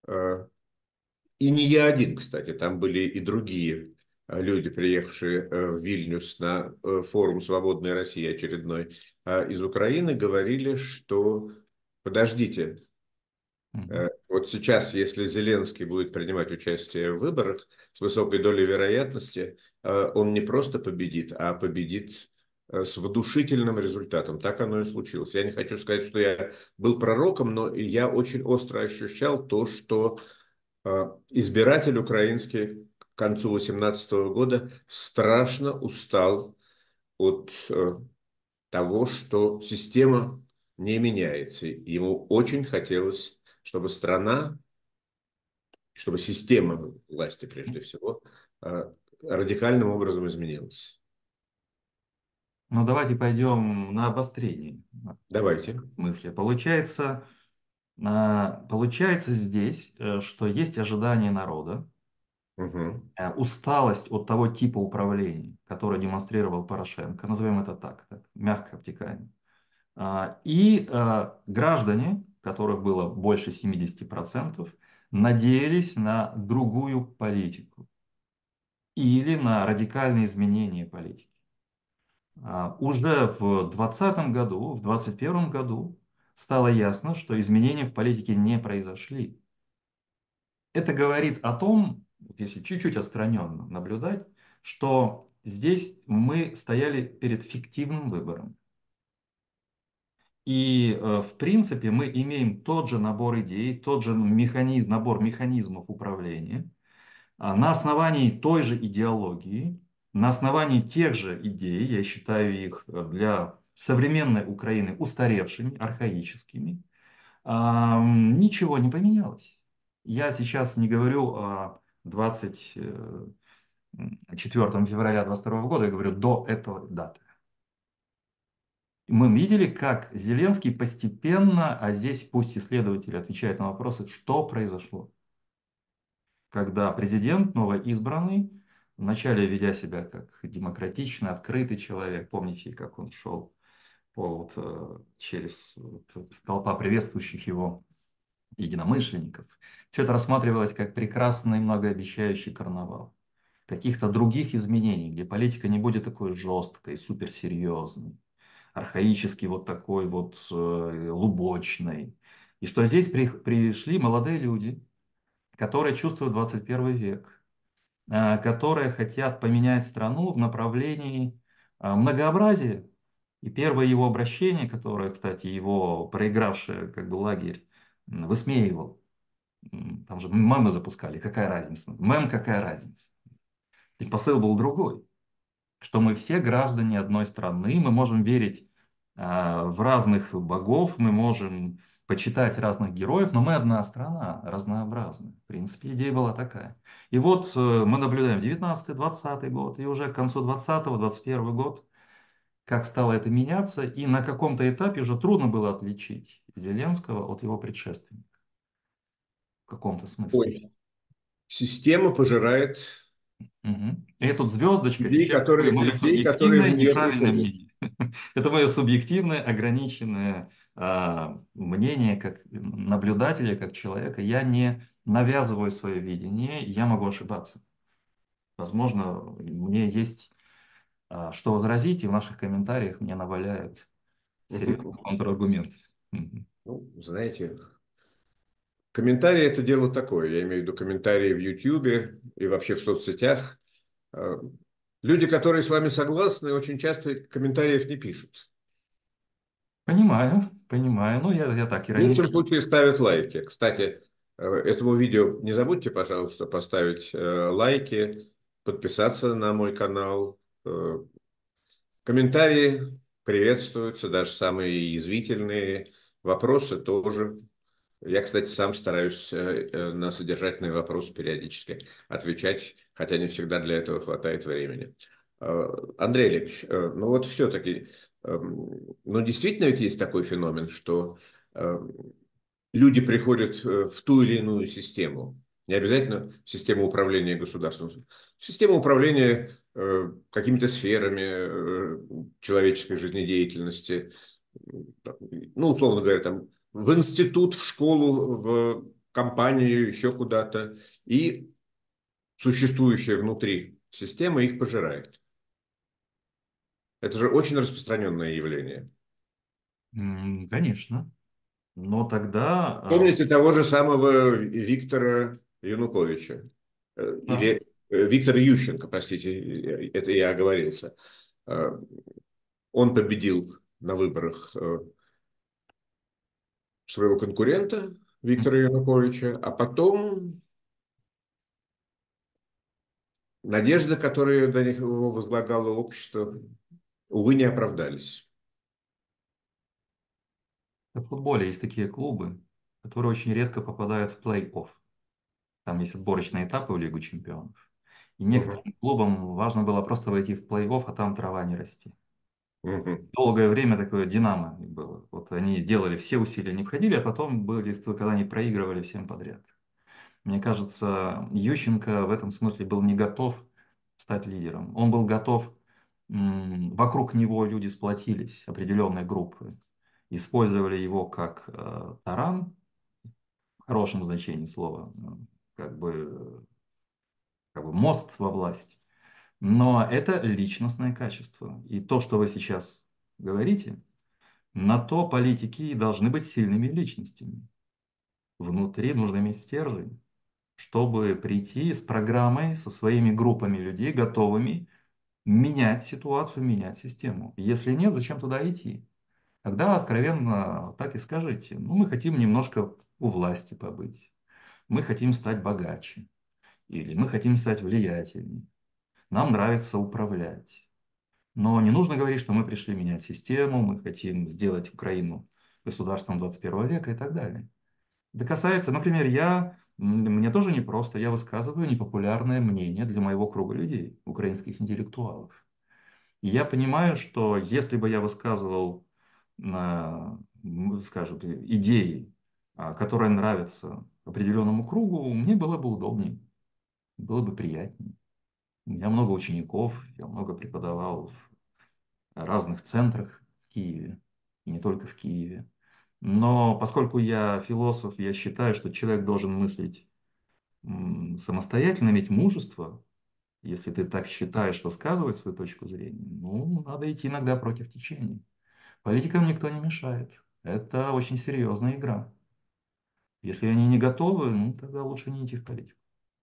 и не я один, кстати, там были и другие люди, приехавшие в Вильнюс на форум «Свободная Россия» очередной из Украины, говорили, что подождите, Мгм. вот сейчас, если Зеленский будет принимать участие в выборах с высокой долей вероятности, он не просто победит, а победит с внушительным результатом. Так оно и случилось. Я не хочу сказать, что я был пророком, но я очень остро ощущал то, что избиратель украинский к концу 2018 года страшно устал от того, что система не меняется. Ему очень хотелось, чтобы страна, чтобы система власти прежде всего радикальным образом изменилась. Ну, давайте пойдем на обострение. Давайте. В смысле, получается здесь, что есть ожидание народа, Угу. усталость от того типа управления, который демонстрировал Порошенко, назовем это так, мягко обтекаемо. И граждане, которых было больше 70%, надеялись на другую политику или на радикальные изменения политики. Уже в 2020 году, в 2021 году стало ясно, что изменения в политике не произошли. Это говорит о том, вот если чуть-чуть отстраненно наблюдать, что здесь мы стояли перед фиктивным выбором. И, в принципе, мы имеем тот же набор идей, тот же набор механизмов управления, на основании той же идеологии, на основании тех же идей, я считаю их для современной Украины устаревшими, архаическими, ничего не поменялось. Я сейчас не говорю о 24 февраля 2022 года, я говорю до этого даты. Мы видели, как Зеленский постепенно, а здесь пусть исследователи отвечают на вопросы, что произошло, когда президент новоизбранный вначале ведя себя как демократичный, открытый человек. Помните, как он шел через толпа приветствующих его единомышленников. Все это рассматривалось как прекрасный многообещающий карнавал. Каких-то других изменений, где политика не будет такой жесткой, суперсерьезной, архаически вот такой вот лубочной. И что здесь пришли молодые люди, которые чувствуют 21 век, которые хотят поменять страну в направлении многообразия. И первое его обращение, которое, кстати, его проигравший как бы лагерь высмеивал, там же мемы запускали, какая разница? Мем, какая разница? И посыл был другой, что мы все граждане одной страны, мы можем верить в разных богов, мы можем почитать разных героев, но мы одна страна, разнообразная. В принципе, идея была такая. И вот мы наблюдаем 19-20 год, и уже к концу 20-го, 21 год, как стало это меняться, и на каком-то этапе уже трудно было отличить Зеленского от его предшественника в каком-то смысле. Ой, система пожирает Мгм. И тут звездочка сейчас такое мое людей, которые субъективное в нее неправильное приходят. мнение. Это мое субъективное ограниченное мнение как наблюдателя, как человека. Я не навязываю свое видение, я могу ошибаться. Возможно, мне есть что возразить, и в наших комментариях мне наваляют серьезных контраргументов. Мгм. Ну, знаете, комментарии — это дело такое. Я имею в виду комментарии в Ютьюбе и вообще в соцсетях. Э, Люди, которые с вами согласны, очень часто комментариев не пишут. Понимаю, понимаю. Ну, я так В лучшем иронично. случае ставят лайки. Кстати, этому видео не забудьте, пожалуйста, поставить лайки, подписаться на мой канал. Комментарии приветствуются, даже самые язвительные. Вопросы тоже. Я, кстати, сам стараюсь на содержательные вопросы периодически отвечать, хотя не всегда для этого хватает времени. Андрей Олегович, ну вот все-таки, ну действительно ведь есть такой феномен, что э, люди приходят в ту или иную систему, не обязательно в систему управления государством, в систему управления какими-то сферами человеческой жизнедеятельности, ну, условно говоря, там, в институт, в школу, в компанию, еще куда-то, и существующая внутри система их пожирает. Это же очень распространенное явление. Конечно. Но тогда Помните того же самого Виктора Януковича? да. Или Виктора Ющенко, простите, это я оговорился. Э, Он победил на выборах своего конкурента Виктора Януковича, а потом надежды, которые до них его возлагало общество, увы, не оправдались. В футболе есть такие клубы, которые очень редко попадают в плей-офф. Там есть отборочные этапы в Лигу чемпионов. И Мгм. некоторым клубам важно было просто войти в плей-офф, а там трава не расти. Мгм. Долгое время такое динамо было. Вот они делали все усилия, не входили, а потом были, когда они проигрывали всем подряд. Мне кажется, Ющенко в этом смысле был не готов стать лидером. Он был готов, вокруг него люди сплотились, определенные группы, использовали его как таран, в хорошем значении слова, как бы, как бы мост во власть. Но это личностное качество. И то, что вы сейчас говорите, на то политики и должны быть сильными личностями. Внутри нужно иметь стержень, чтобы прийти с программой, со своими группами людей, готовыми менять ситуацию, менять систему. Если нет, зачем туда идти? Тогда откровенно так и скажите. Ну, мы хотим немножко у власти побыть. Мы хотим стать богаче. Или мы хотим стать влиятельнее. Нам нравится управлять. Но не нужно говорить, что мы пришли менять систему, мы хотим сделать Украину государством 21 века и так далее. Это касается, например, мне тоже непросто, я высказываю непопулярное мнение для моего круга людей, украинских интеллектуалов. И я понимаю, что если бы я высказывал, скажем, идеи, которые нравятся определенному кругу, мне было бы удобнее, было бы приятнее. У меня много учеников, я много преподавал в разных центрах в Киеве, и не только в Киеве. Но поскольку я философ, я считаю, что человек должен мыслить самостоятельно, иметь мужество. Если ты так считаешь, высказывать свою точку зрения, ну, надо идти иногда против течения. Политикам никто не мешает. Это очень серьезная игра. Если они не готовы, ну, тогда лучше не идти в политику.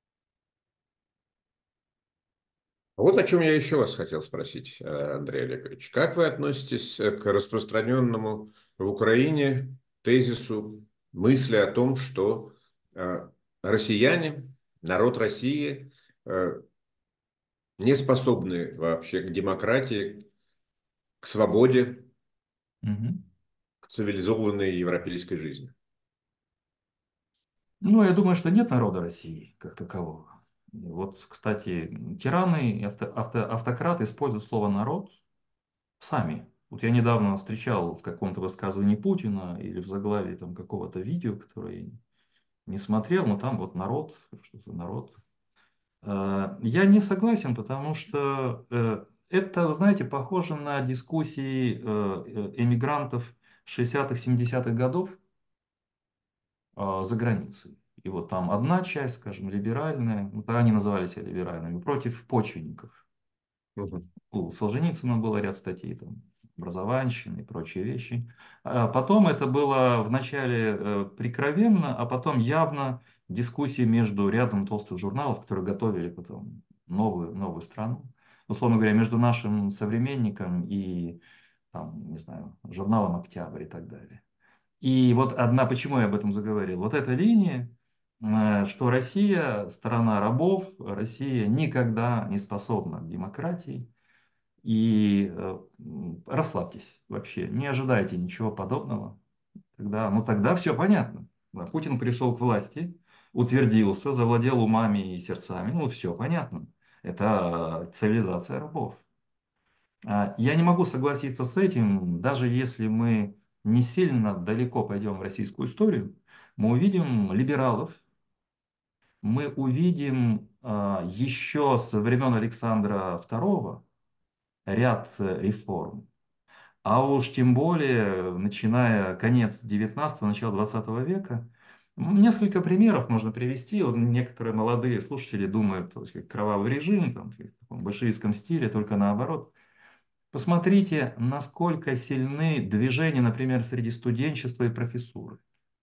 Вот о чем я еще вас хотел спросить, Андрей Олегович. Как вы относитесь к распространенному в Украине тезису, мысли о том, что э, россияне, народ России э, не способны вообще к демократии, к свободе, Мгм. к цивилизованной европейской жизни? Ну, я думаю, что нет народа России как такового. И вот, кстати, тираны и автократы используют слово «народ» сами. Вот я недавно встречал в каком-то высказывании Путина или в заглавии там какого-то видео, которое я не смотрел, но там вот народ, что-то народ. Я не согласен, потому что это, вы знаете, похоже на дискуссии эмигрантов 60-х, 70-х годов за границей. И вот там одна часть, скажем, либеральная, ну, тогда они называли себя либеральными, против почвенников. Мгм. У Солженицына был ряд статей, там, образованщины и прочие вещи. А потом это было вначале прикровенно, а потом явно дискуссии между рядом толстых журналов, которые готовили потом новую страну. Условно говоря, между нашим современником и, там, не знаю, журналом «Октябрь» и так далее. И вот одна, почему я об этом заговорил, вот эта линия, что Россия страна рабов, Россия никогда не способна к демократии, и расслабьтесь вообще, не ожидайте ничего подобного. Тогда все понятно. Да, Путин пришел к власти, утвердился, завладел умами и сердцами, ну все понятно. Это цивилизация рабов. Я не могу согласиться с этим, даже если мы не сильно далеко пойдем в российскую историю, мы увидим либералов, мы увидим еще со времен Александра II ряд реформ. А уж тем более, начиная конец 19-го, начало 20 века, несколько примеров можно привести. Вот некоторые молодые слушатели думают, что кровавый режим, там, в таком большевистском стиле, только наоборот. Посмотрите, насколько сильны движения, например, среди студенчества и профессуры.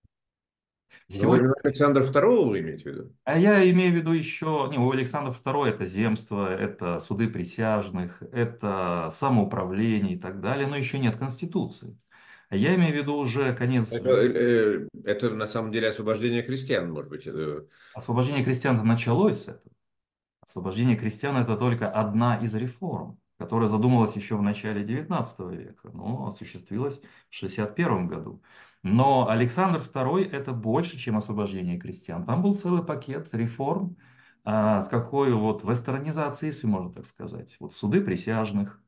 Во Сегодня, времена Александра II вы имеете в виду? а я имею в виду еще, не, у Александра II это земство, это суды присяжных, это самоуправление и так далее, но еще нет Конституции. А я имею в виду уже конец Это на самом деле освобождение крестьян, может быть. освобождения крестьян началось с этого. Освобождение крестьян – это только одна из реформ, которая задумалась еще в начале XIX века, но осуществилась в 1961 году. Но Александр II – это больше, чем освобождение крестьян. Там был целый пакет реформ, с какой вот вестернизацией, если можно так сказать. Вот суды присяжных,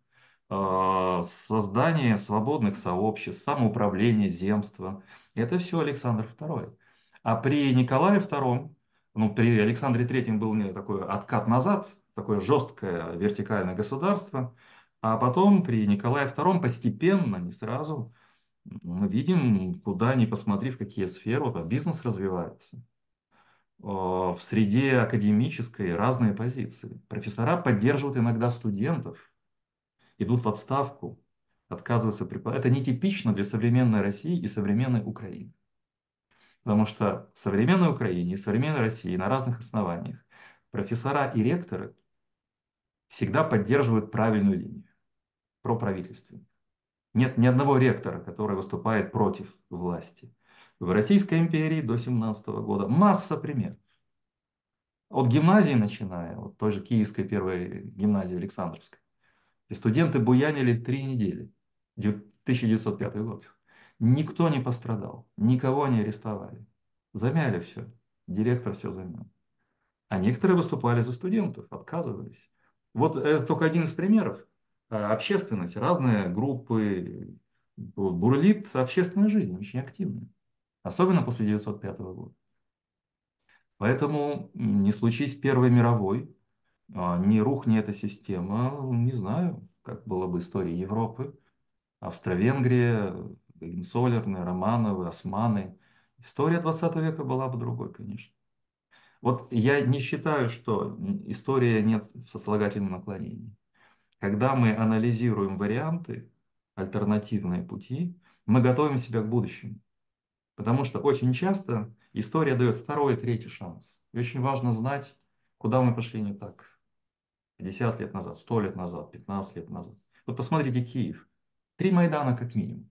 создание свободных сообществ, самоуправление, земства. Это все Александр II. А при Николае II, ну, при Александре Третьем был не такой откат назад, такое жесткое вертикальное государство, а потом при Николае II постепенно, не сразу, мы видим, куда ни посмотри, в какие сферы, вот, бизнес развивается. В среде академической разные позиции. Профессора поддерживают иногда студентов, идут в отставку, отказываются преподавать. Это нетипично для современной России и современной Украины. Потому что в современной Украине и в современной России на разных основаниях профессора и ректоры всегда поддерживают правильную линию, проправительственную. Нет ни одного ректора, который выступает против власти. В Российской империи до 17 года масса примеров. От гимназии начиная, вот той же Киевской первой гимназии Александровской, и студенты буянили 3 недели. 1905 год. Никто не пострадал, никого не арестовали. Замяли все. Директор все замял. А некоторые выступали за студентов, отказывались. Вот это только один из примеров. Общественность, разные группы, бурлит общественная жизнь, очень активная. Особенно после 1905 года. Поэтому не случись Первой мировой, Не рухни эта система, не знаю, как была бы история Европы. Австро-Венгрия, Гогенцоллерны, Романовы, Османы. История 20 века была бы другой, конечно. Вот я не считаю, что история нет сослагательных наклонений. Когда мы анализируем варианты, альтернативные пути, мы готовим себя к будущему. Потому что очень часто история дает второй, третий шанс. И очень важно знать, куда мы пошли не так. 50 лет назад, 100 лет назад, 15 лет назад. Вот посмотрите Киев. 3 Майдана как минимум.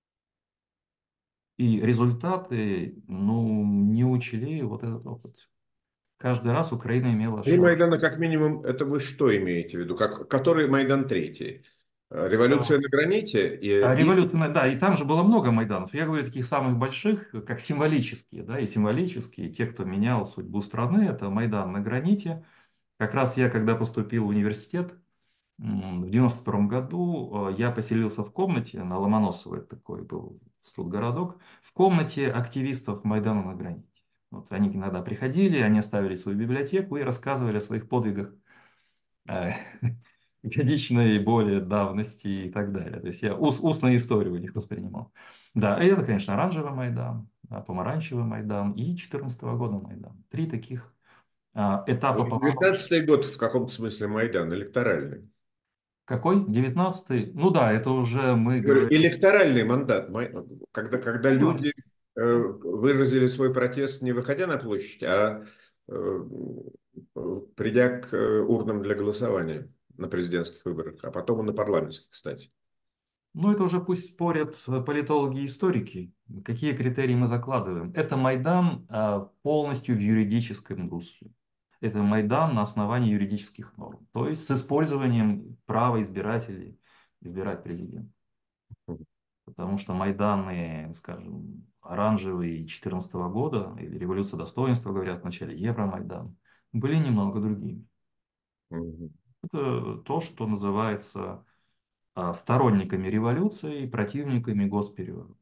И результаты, ну, не учли вот этот опыт. Каждый раз Украина имела Три шанс. Майдана, как минимум, это вы что имеете в виду? Который Майдан Третий? Революция на граните Революция, да, и там же было много Майданов. Я говорю таких самых больших, как символические, да, и символические, те, кто менял судьбу страны, это Майдан на граните. Как раз я, когда поступил в университет, в 92 году, я поселился в комнате на Ломоносово, это такой был студгородок, в комнате активистов Майдана на граните. Вот они иногда приходили, они оставили свою библиотеку и рассказывали о своих подвигах э, годичной более давности и так далее. То есть я устную историю у них воспринимал. Да, и это, конечно, оранжевый Майдан, да, помаранчевый Майдан и 2014 года Майдан. Три таких этапа поворот. 19-й год в каком-то смысле Майдан, электоральный. Какой? 19-й? Ну да, это уже мы Говорю, говорим. электоральный мандат, когда Ну, люди выразили свой протест, не выходя на площадь, а э, придя к урнам для голосования на президентских выборах, а потом и на парламентских, кстати. ну, это уже пусть спорят политологи и историки, какие критерии мы закладываем. Это Майдан полностью в юридическом русле. Это Майдан на основании юридических норм, то есть с использованием права избирателей избирать президента. Потому что Майданы, скажем, оранжевый 2014 года или революция достоинства, говорят в начале, Евромайдан, были немного другими. Мгм. Это то, что называется сторонниками революции и противниками госпереворота.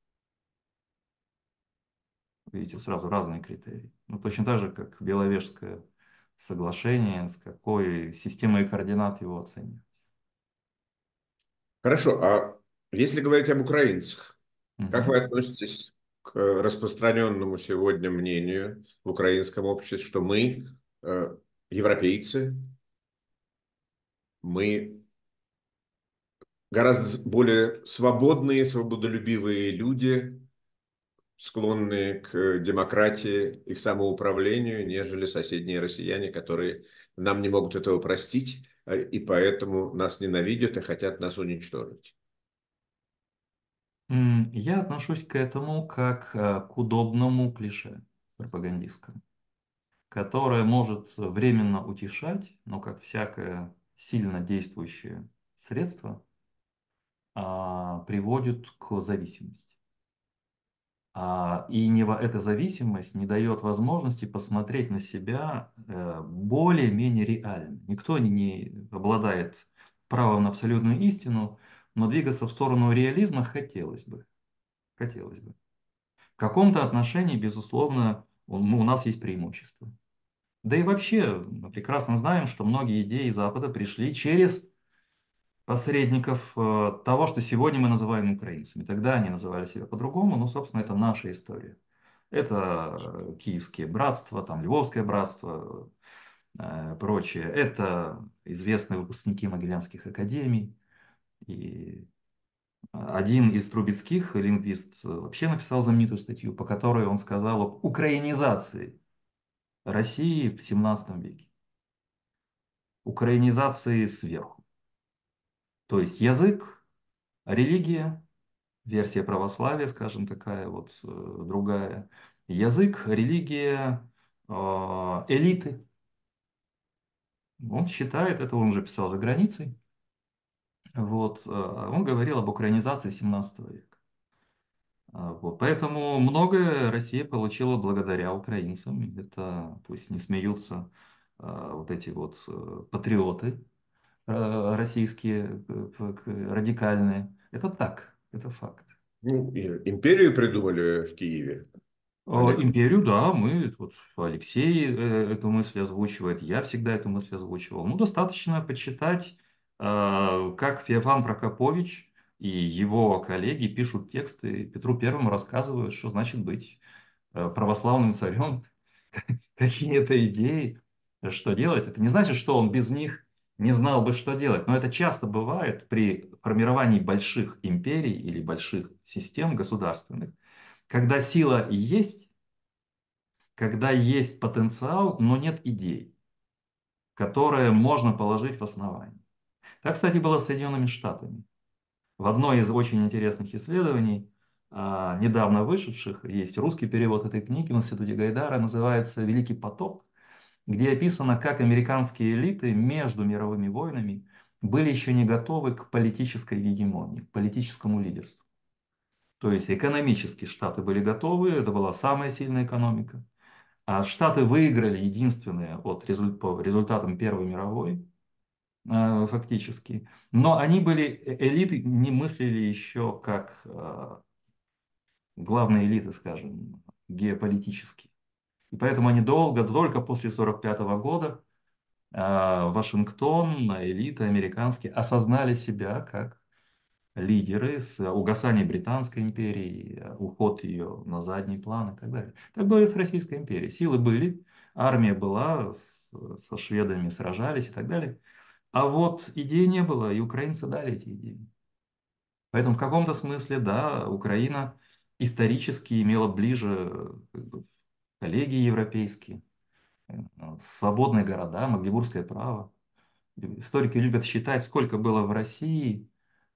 Видите, сразу разные критерии. Ну, точно так же, как Беловежское соглашение, с какой системой координат его оценивать. Хорошо, а если говорить об украинцах, как Мгм. вы относитесь к распространенному сегодня мнению в украинском обществе, что мы, европейцы, мы гораздо более свободные, свободолюбивые люди, склонные к демократии и к самоуправлению, нежели соседние россияне, которые нам не могут этого простить, и поэтому нас ненавидят и хотят нас уничтожить. Я отношусь к этому как к удобному клише пропагандистскому, которое может временно утешать, но как всякое сильно действующее средство приводит к зависимости. И эта зависимость не дает возможности посмотреть на себя более-менее реально. Никто не обладает правом на абсолютную истину, но двигаться в сторону реализма хотелось бы. Хотелось бы. В каком-то отношении, безусловно, у нас есть преимущество. Да и вообще, мы прекрасно знаем, что многие идеи Запада пришли через посредников того, что сегодня мы называем украинцами. Тогда они называли себя по-другому, но, собственно, это наша история. Это киевские братства, там Львовское братство, прочее. Это известные выпускники Могилянских академий. И один из Трубецких, лингвист, вообще написал знаменитую статью, по которой он сказал об украинизации России в 17 веке. Украинизации сверху. То есть язык, религия, версия православия, скажем, такая вот другая. Язык, религия, элиты. Он считает, это он уже писал за границей, вот, он говорил об украинизации 17 века. Вот, поэтому многое Россия получила благодаря украинцам. Это пусть не смеются вот эти вот патриоты российские, радикальные. Это так, это факт. Ну, империю придумали в Киеве. Олег? Империю, да, мы, вот Алексей эту мысль озвучивает, я всегда эту мысль озвучивал. Ну, достаточно почитать, как Феофан Прокопович и его коллеги пишут тексты, Петру Первому рассказывают, что значит быть православным царем, какие-то идеи, что делать. Это не значит, что он без них не знал бы, что делать, но это часто бывает при формировании больших империй или больших систем государственных, когда сила есть, когда есть потенциал, но нет идей, которые можно положить в основание. Так, кстати, было с Соединенными Штатами. В одной из очень интересных исследований, недавно вышедших, есть русский перевод этой книги в Институте Гайдара, называется «Великий потоп», где описано, как американские элиты между мировыми войнами были еще не готовы к политической гегемонии, к политическому лидерству. То есть экономически Штаты были готовы, это была самая сильная экономика. А Штаты выиграли единственные по результатам Первой мировой, фактически. Но они были, элиты не мыслили еще как главные элиты, скажем, геополитические. И поэтому они долго, только после 1945 года Вашингтон, элиты американские осознали себя как лидеры с угасанием Британской империи, уход ее на задний план и так далее. Так было и с Российской империей. Силы были, армия была, со шведами сражались и так далее. А вот идей не было, и украинцы дали эти идеи. Поэтому в каком-то смысле, да, Украина исторически имела ближе как бы, коллеги европейские, свободные города, Магдебургское право. Историки любят считать, сколько было в России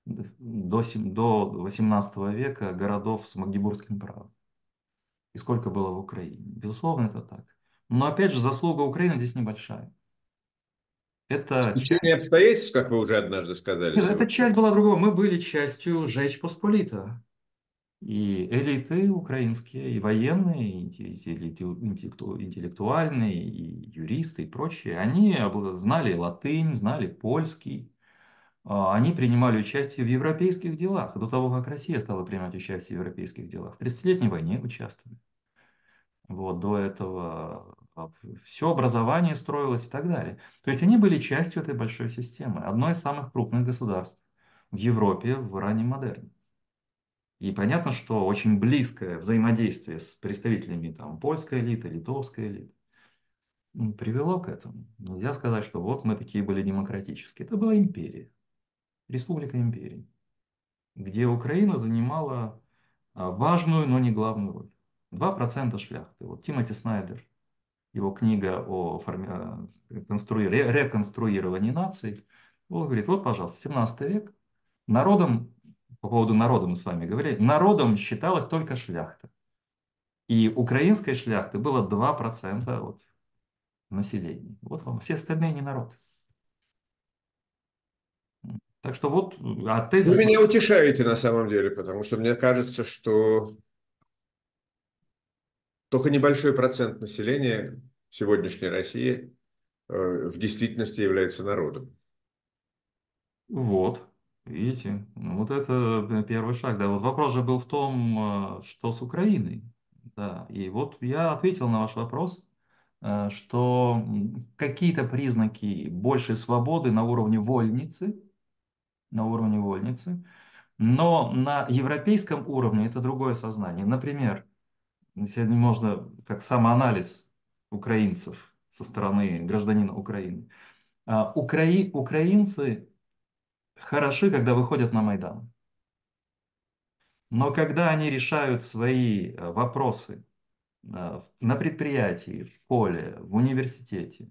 до 18 века городов с Магдебургским правом. И сколько было в Украине. Безусловно, это так. Но опять же, заслуга Украины здесь небольшая. Это Стечение часть, обстоятельств, как вы уже однажды сказали нет, эта сегодня. часть была другого. Мы были частью Жечь Посполита. И элиты украинские, и военные, и интеллектуальные, и юристы, и прочие, они знали латынь, знали польский. Они принимали участие в европейских делах до того, как Россия стала принимать участие в европейских делах. В 30-летней войне участвовали. Вот, до этого все образование строилось и так далее. То есть они были частью этой большой системы, одной из самых крупных государств в Европе в раннем модерне. И понятно, что очень близкое взаимодействие с представителями там, польской элиты, литовской элиты привело к этому. Нельзя сказать, что вот мы такие были демократические. Это была империя, республика империи, где Украина занимала важную, но не главную роль. 2% шляхты. Вот Тимоти Снайдер, его книга о реконструировании наций, он говорит, вот, пожалуйста, 17 век, народом, по поводу народа мы с вами говорили, народом считалась только шляхта. И украинской шляхты было 2% от населения. Вот вам, все остальные не народ. Так что вот, Вы тезис... меня утешаете на самом деле, потому что мне кажется, что только небольшой процент населения сегодняшней России в действительности является народом. Вот, видите, ну, вот это первый шаг. Да, вот вопрос же был в том, что с Украиной. Да, и вот я ответил на ваш вопрос, что какие-то признаки большей свободы на уровне вольницы, но на европейском уровне это другое сознание. Например, сегодня можно как самоанализ украинцев со стороны гражданина Украины. Украинцы хороши, когда выходят на Майдан. Но когда они решают свои вопросы на предприятии, в школе, в университете,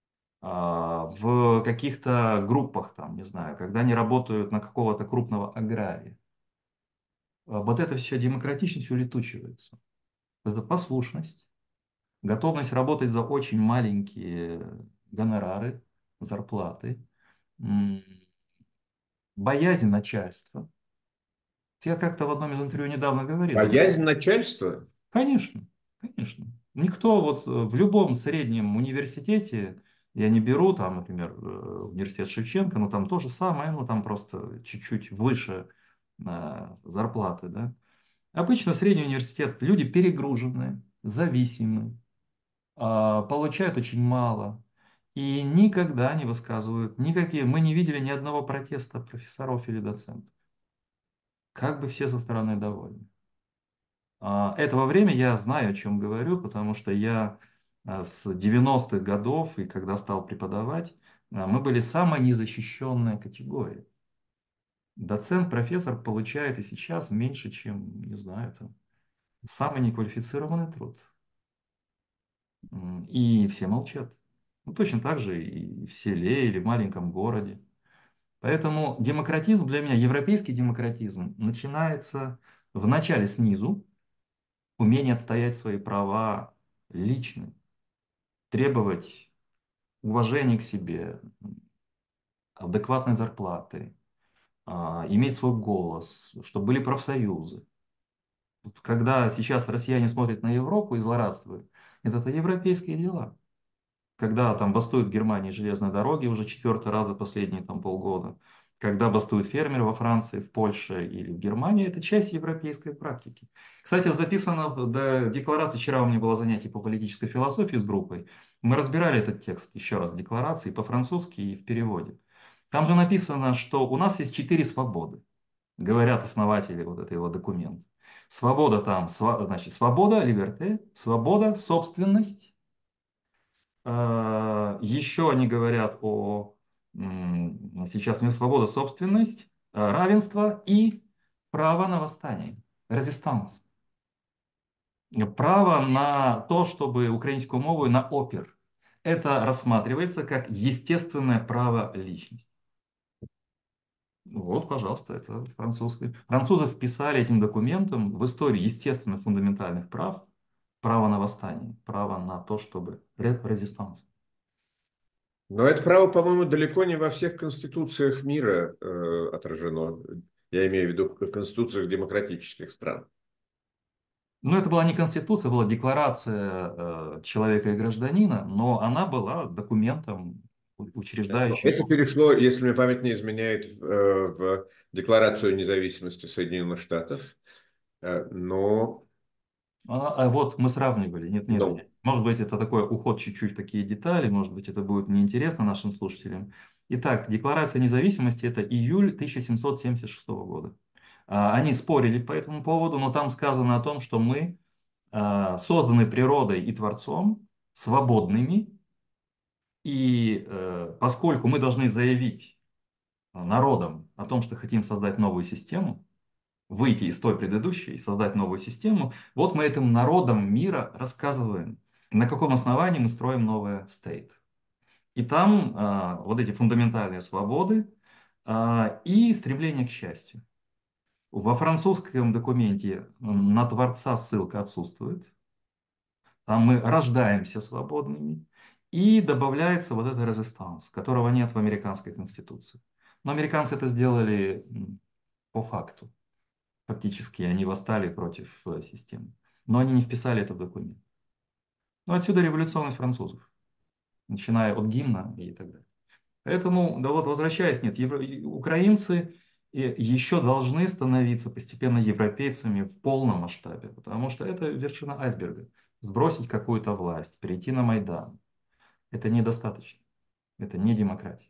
в каких-то группах, там, не знаю, когда они работают на какого-то крупного агрария, вот это все демократичность улетучивается. Это послушность, готовность работать за очень маленькие гонорары, зарплаты, м, боязнь начальства. Я как-то в одном из интервью недавно говорил, Боязнь начальства? конечно, конечно. Никто вот в любом среднем университете, я не беру там, например, университет Шевченко, но там то же самое, но там просто чуть-чуть выше зарплаты, да. Обычно средний университет, люди перегруженные, зависимые, получают очень мало и никогда не высказывают никакие. Мы не видели ни одного протеста профессоров или доцентов. Как бы все со стороны довольны. Этого время я знаю, о чем говорю, потому что я с 90-х годов, и когда стал преподавать, мы были самая незащищенная категория. Доцент, профессор получает и сейчас меньше, чем, не знаю, там, самый неквалифицированный труд. И все молчат. Ну, точно так же и в селе или в маленьком городе. Поэтому демократизм для меня, европейский демократизм, начинается вначале снизу, умение отстоять свои права лично, требовать уважения к себе, адекватной зарплаты, иметь свой голос, чтобы были профсоюзы. Вот когда сейчас россияне смотрят на Европу и злорадствуют, это европейские дела. Когда там бастуют в Германии железные дороги уже четвертый раз за последние там полгода, когда бастуют фермеры во Франции, в Польше или в Германии, это часть европейской практики. Кстати, записано в декларации, вчера у меня было занятие по политической философии с группой, мы разбирали этот текст еще раз, декларации по-французски и в переводе. Там же написано, что у нас есть 4 свободы, говорят основатели вот этого документа. Свобода там, значит, свобода, либерте, свобода, собственность. Еще они говорят о, сейчас у них свобода, собственность, равенство и право на восстание, резистанс. Право на то, чтобы украинскую мову на опер. Это рассматривается как естественное право личности. Вот, пожалуйста, это французский. Французы вписали этим документом в историю естественных фундаментальных прав право на восстание, право на то, чтобы резистанс. Но это право, по-моему, далеко не во всех конституциях мира отражено. Я имею в виду конституциях демократических стран. Ну, это была не конституция, была декларация человека и гражданина, но она была документом, учреждающим. Это перешло, если мне память не изменяет, в Декларацию независимости Соединенных Штатов. Но, Вот мы сравнивали. Нет, нет. но Может быть, это такой уход чуть-чуть в такие детали, может быть, это будет неинтересно нашим слушателям. Итак, Декларация независимости– это июль 1776 года. Они спорили по этому поводу, но там сказано о том, что мы созданы природой и Творцом, свободными, и поскольку мы должны заявить народам о том, что хотим создать новую систему, выйти из той предыдущей и создать новую систему, вот мы этим народам мира рассказываем, на каком основании мы строим новое стейт. И там вот эти фундаментальные свободы и стремление к счастью. Во французском документе на Творца ссылка отсутствует. Там мы рождаемся свободными. И добавляется вот этот резистанс, которого нет в американской конституции. Но американцы это сделали по факту. Фактически они восстали против системы. Но они не вписали это в документ. Но отсюда революционность французов, начиная от гимна и так далее. Поэтому, да вот возвращаясь, нет, украинцы еще должны становиться постепенно европейцами в полном масштабе, потому что это вершина айсберга. Сбросить какую-то власть, перейти на Майдан. Это недостаточно. Это не демократия.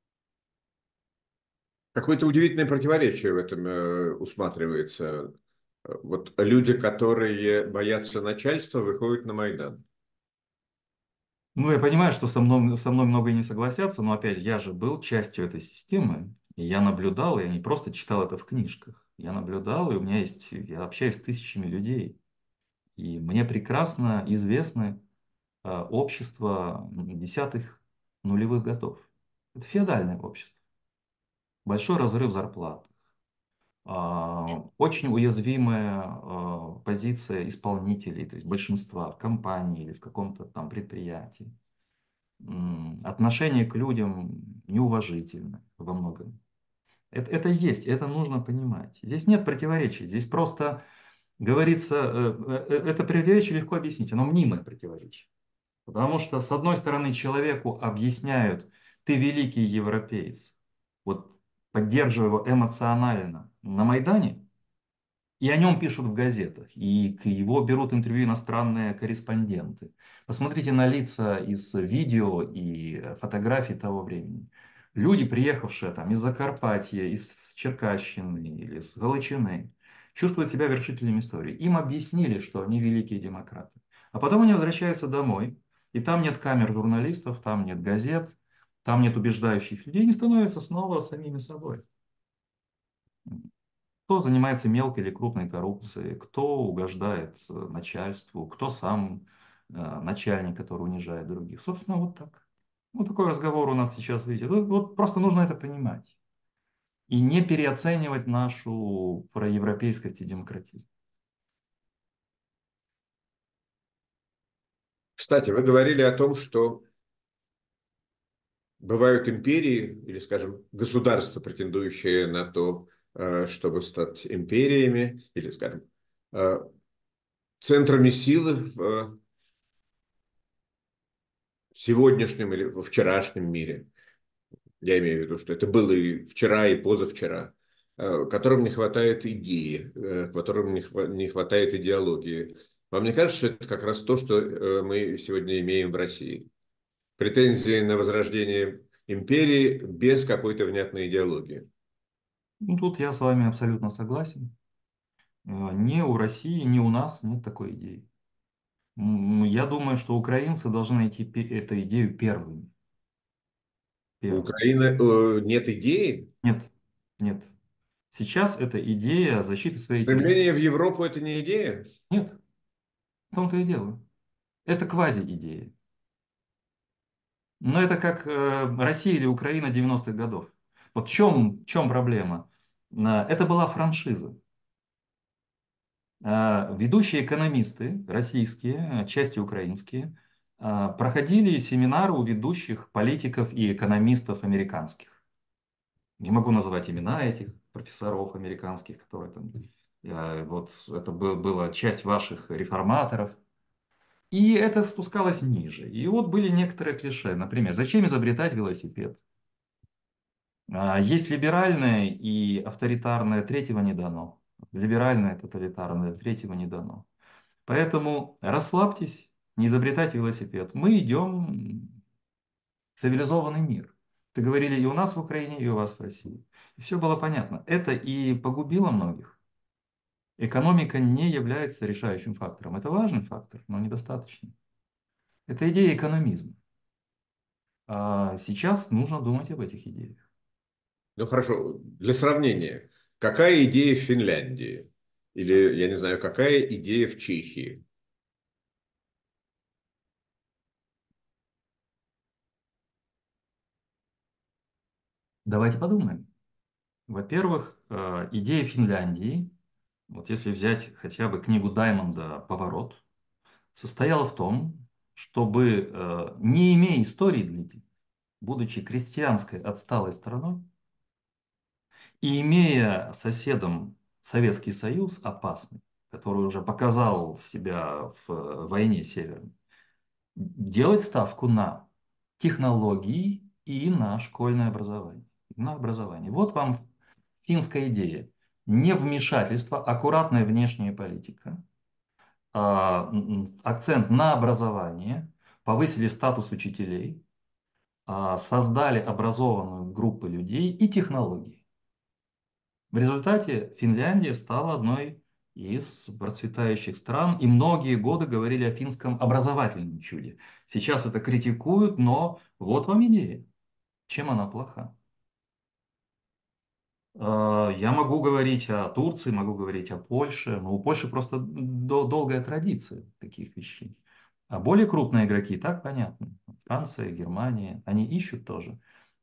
какое-то удивительное противоречие в этом усматривается. Вот люди, которые боятся начальства, выходят на Майдан. Ну, я понимаю, что со мной многие не согласятся, но опять я же был частью этой системы, и я наблюдал, я не просто читал это в книжках. Я наблюдал, и я общаюсь с тысячами людей. И мне прекрасно известны общества десятых нулевых годов. Это феодальное общество. Большой разрыв зарплат. Очень уязвимая позиция исполнителей, то есть большинства в компании или в каком-то там предприятии. Отношение к людям неуважительно во многом. Это есть, это нужно понимать. Здесь нет противоречий, здесь просто говорится, это противоречие легко объяснить, оно мнимое противоречие. Потому что, с одной стороны, человеку объясняют, ты великий европеец, вот поддерживая его эмоционально на Майдане, И о нем пишут в газетах, и к его берут интервью иностранные корреспонденты. Посмотрите на лица из видео и фотографий того времени. Люди, приехавшие там из Закарпатья, из Черкащины или из Галичины, чувствуют себя вершителями истории. Им объяснили, что они великие демократы. А потом они возвращаются домой, и там нет камер журналистов, там нет газет, там нет убеждающих людей, они становятся снова самими собой. Кто занимается мелкой или крупной коррупцией, кто угождает начальству, кто сам начальник, который унижает других. Собственно, вот так. Вот такой разговор у нас сейчас, видите. Вот просто нужно это понимать. И не переоценивать нашу проевропейскость и демократизм. Кстати, вы говорили о том, что бывают империи или, скажем, государства, претендующие на то, чтобы стать империями или, скажем, э, центрами силы в сегодняшнем или во вчерашнем мире. Я имею в виду, что это было и вчера, и позавчера, которым не хватает идеи, которым не хватает идеологии. Вам не кажется, что это как раз то, что мы сегодня имеем в России? Претензии на возрождение империи без какой-то внятной идеологии. Ну, тут я с вами абсолютно согласен. Ни у России, ни у нас нет такой идеи. Я думаю, что украинцы должны найти эту идею первыми. У Первыми. Украины нет идеи. Нет, нет. Сейчас это идея защиты своей территории. Стремление в Европу – это не идея. Нет, в том-то и дело. Это квази-идея. Но это как Россия или Украина 90-х годов. Вот в чем проблема? Это была франшиза. Ведущие экономисты, российские, отчасти украинские, проходили семинары у ведущих политиков и экономистов американских. Не могу назвать имена этих профессоров американских, которые там... Вот это была часть ваших реформаторов. И это спускалось ниже. И вот были некоторые клише. Например, зачем изобретать велосипед? Есть либеральное и авторитарное, третьего не дано. Либеральное, тоталитарное, третьего не дано. Поэтому расслабьтесь, не изобретайте велосипед. Мы идем в цивилизованный мир. Ты говорили и у нас в Украине, и у вас в России. И все было понятно. Это и погубило многих. Экономика не является решающим фактором. Это важный фактор, но недостаточный. Это идея экономизма. А сейчас нужно думать об этих идеях. Ну хорошо, для сравнения, какая идея в Финляндии? Или, я не знаю, какая идея в Чехии? Давайте подумаем. Во-первых, идея Финляндии, вот если взять хотя бы книгу Даймонда «Поворот», состояла в том, чтобы, не имея истории длительной, будучи крестьянской отсталой страной и имея соседом Советский Союз опасный, который уже показал себя в войне северной, делать ставку на технологии и на школьное образование. На образование. Вот вам финская идея. Не вмешательство, аккуратная внешняя политика, акцент на образование, повысили статус учителей, создали образованную группу людей и технологии. В результате Финляндия стала одной из процветающих стран, и многие годы говорили о финском образовательном чуде. Сейчас это критикуют, но вот вам идея. Чем она плоха? Я могу говорить о Турции, могу говорить о Польше, но у Польши просто долгая традиция таких вещей. А более крупные игроки, так понятно, Франция, Германия, они ищут тоже.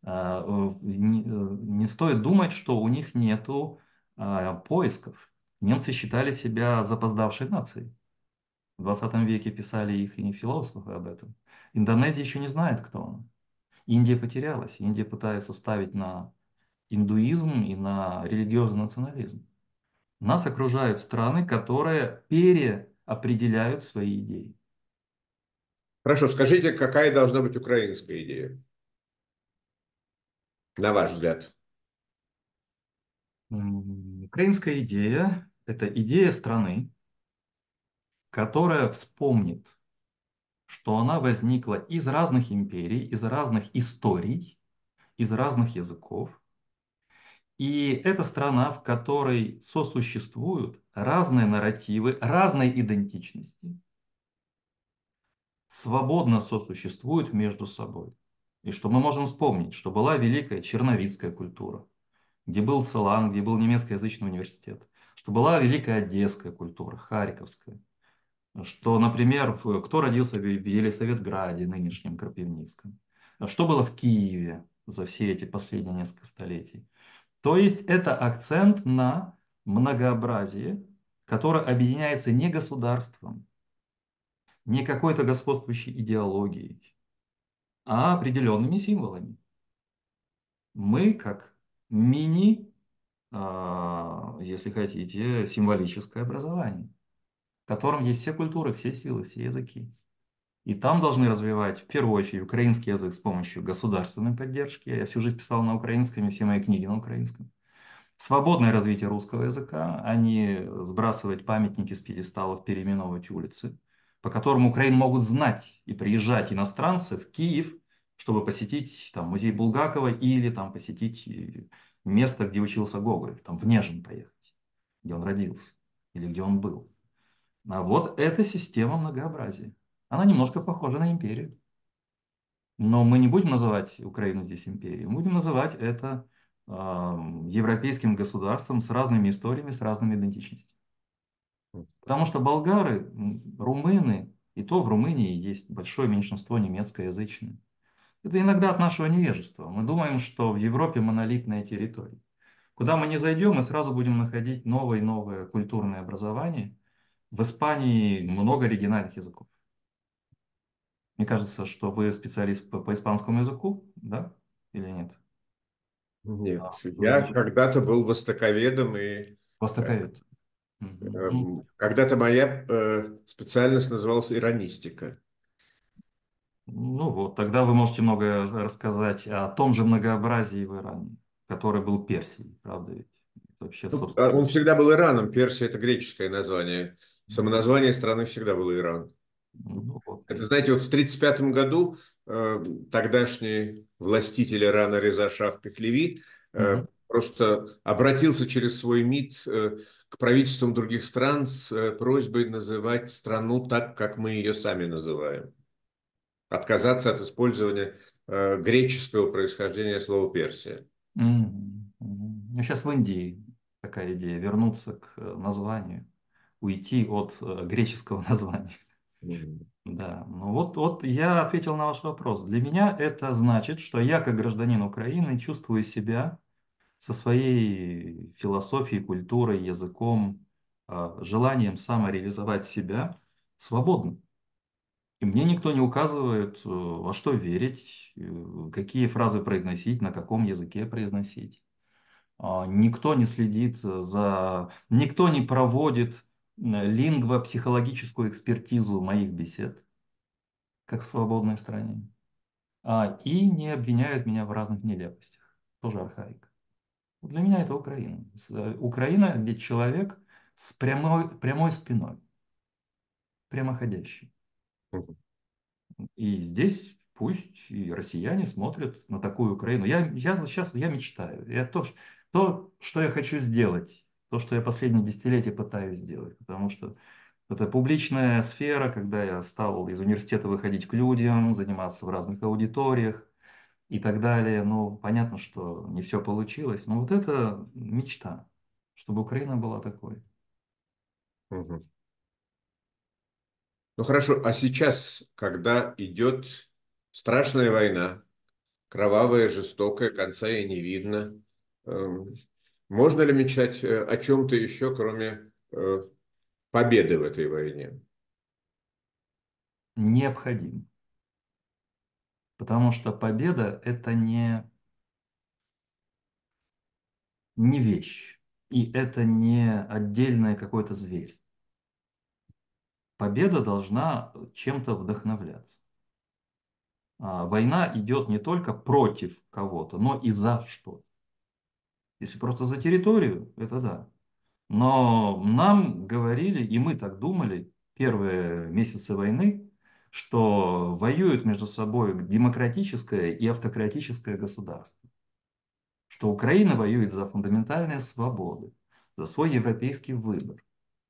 Не стоит думать, что у них нету поисков. Немцы считали себя запоздавшей нацией. В 20 веке писали их и философы об этом. Индонезия еще не знает, кто она. Индия потерялась. Индия пытается ставить на индуизм и на религиозный национализм. Нас окружают страны, которые переопределяют свои идеи. Хорошо, скажите, какая должна быть украинская идея, на ваш взгляд? Украинская идея это идея страны, которая вспомнит, что она возникла из разных империй, из разных историй, из разных языков. И это страна, в которой сосуществуют разные нарративы, разные идентичности, свободно сосуществуют между собой. И что мы можем вспомнить, что была великая черновицкая культура, где был Салан, где был немецкоязычный университет, что была великая одесская культура, харьковская, что, например, кто родился в Елисаветграде, нынешнем Кропивницком, что было в Киеве за все эти последние несколько столетий. То есть это акцент на многообразие, которое объединяется не государством, не какой-то господствующей идеологией, а определенными символами. Мы как мини, если хотите, символическое образование, в котором есть все культуры, все силы, все языки. И там должны развивать, в первую очередь, украинский язык с помощью государственной поддержки. Я всю жизнь писал на украинском, и все мои книги на украинском. Свободное развитие русского языка, а не сбрасывать памятники с пьедесталов, переименовывать улицы, по которым Украину могут знать и приезжать иностранцы в Киев, чтобы посетить там, музей Булгакова или там, посетить место, где учился Гоголь, там, в Нежин поехать, где он родился или где он был. А вот эта система многообразия. Она немножко похожа на империю. Но мы не будем называть Украину здесь империей, мы будем называть это европейским государством с разными историями, с разными идентичностями. Потому что болгары, румыны, и то в Румынии есть большое меньшинство немецкоязычное. Это иногда от нашего невежества. Мы думаем, что в Европе монолитная территория. Куда мы не зайдем, мы сразу будем находить новое и новое культурное образование. В Испании много оригинальных языков. Мне кажется, что вы специалист по испанскому языку, да? Или нет? Нет, Вы я изучали когда-то был востоковедом, и востоковед. Мгм. Ну, когда-то моя специальность называлась иронистика. ну вот, тогда вы можете много рассказать о том же многообразии в Иране, который был Персией, правда ведь? Вообще, Ну, собственно. он всегда был Ираном, Персия — это греческое название. Самоназвание страны всегда было Иран. Ну вот. Это, знаете, вот в 1935 году тогдашний властитель Ирана Реза Шах Пехлеви Мгм. просто обратился через свой МИД к правительствам других стран с просьбой называть страну так, как мы ее сами называем. Отказаться от использования греческого происхождения слова Персия. Мгм. Мгм. Ну, сейчас в Индии такая идея, вернуться к названию, уйти от греческого названия. Мгм. Да, ну вот я ответил на ваш вопрос. Для меня это значит, что я, как гражданин Украины, чувствую себя со своей философией, культурой, языком, желанием самореализовать себя свободно. И мне никто не указывает, во что верить, какие фразы произносить, на каком языке произносить. Никто не следит никто не проводит лингво-психологическую экспертизу моих бесед, как в свободной стране. И не обвиняют меня в разных нелепостях. Тоже архаика. Вот для меня это Украина. Украина, где человек с прямой спиной, прямоходящий. И здесь пусть и россияне смотрят на такую Украину. Сейчас я мечтаю. То, что я хочу сделать, то, что я последние десятилетия пытаюсь сделать. Потому что это публичная сфера, когда я стал из университета выходить к людям, заниматься в разных аудиториях и так далее. Ну, понятно, что не все получилось. Но вот это мечта, чтобы Украина была такой. Мгм. Ну хорошо, а сейчас, когда идет страшная война, кровавая, жестокая, конца ей не видно, эм, можно ли мечтать о чем-то еще, кроме победы в этой войне? Необходимо. Потому что победа– это не вещь. И это не отдельный какой-то зверь. Победа должна чем-то вдохновляться. Война идет не только против кого-то, но и за что-то. Если просто за территорию, это да. Но нам говорили, и мы так думали, первые месяцы войны, что воюют между собой демократическое и автократическое государство. Что Украина воюет за фундаментальные свободы, за свой европейский выбор.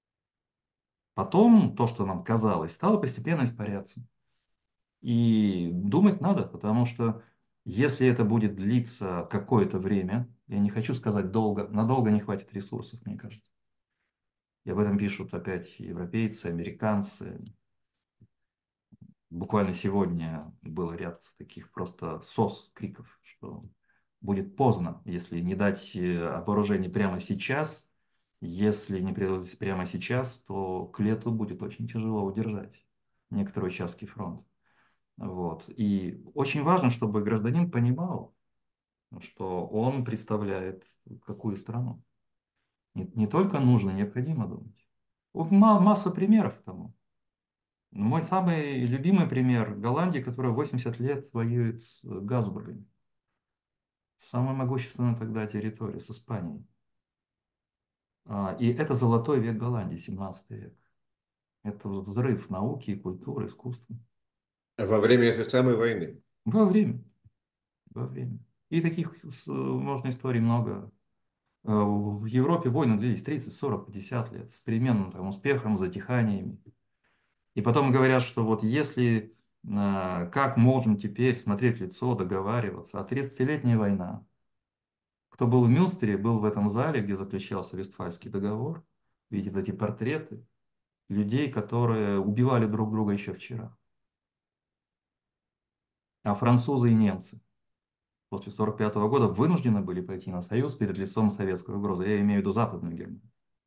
Потом то, что нам казалось, стало постепенно испаряться. И думать надо, потому что если это будет длиться какое-то время, я не хочу сказать долго, надолго не хватит ресурсов, мне кажется. И об этом пишут опять европейцы, американцы. Буквально сегодня был ряд таких просто криков, что будет поздно, если не дать вооружение прямо сейчас. Если не приготовить прямо сейчас, то к лету будет очень тяжело удержать некоторые участки фронта. Вот. И очень важно, чтобы гражданин понимал, что он представляет какую страну. Не только нужно, необходимо думать. Вот масса примеров тому. Мой самый любимый пример — Голландия, которая 80 лет воюет с Газбургами. Самая могущественная тогда территория с Испанией. И это золотой век Голландии, 17 век. Это вот взрыв науки, культуры, искусства. Во время этой самой войны. Во время. Во время. И таких можно историй много. В Европе войны длились 30, 40, 50 лет с переменным там, успехом, затиханиями. И потом говорят, что вот если, как можем теперь смотреть в лицо, договариваться, а 30-летняя война. Кто был в Мюнстере, был в этом зале, где заключался Вестфальский договор, видит эти портреты людей, которые убивали друг друга еще вчера. А французы и немцы после 1945 года вынуждены были пойти на союз перед лицом советской угрозы. Я имею в виду Западную Германию.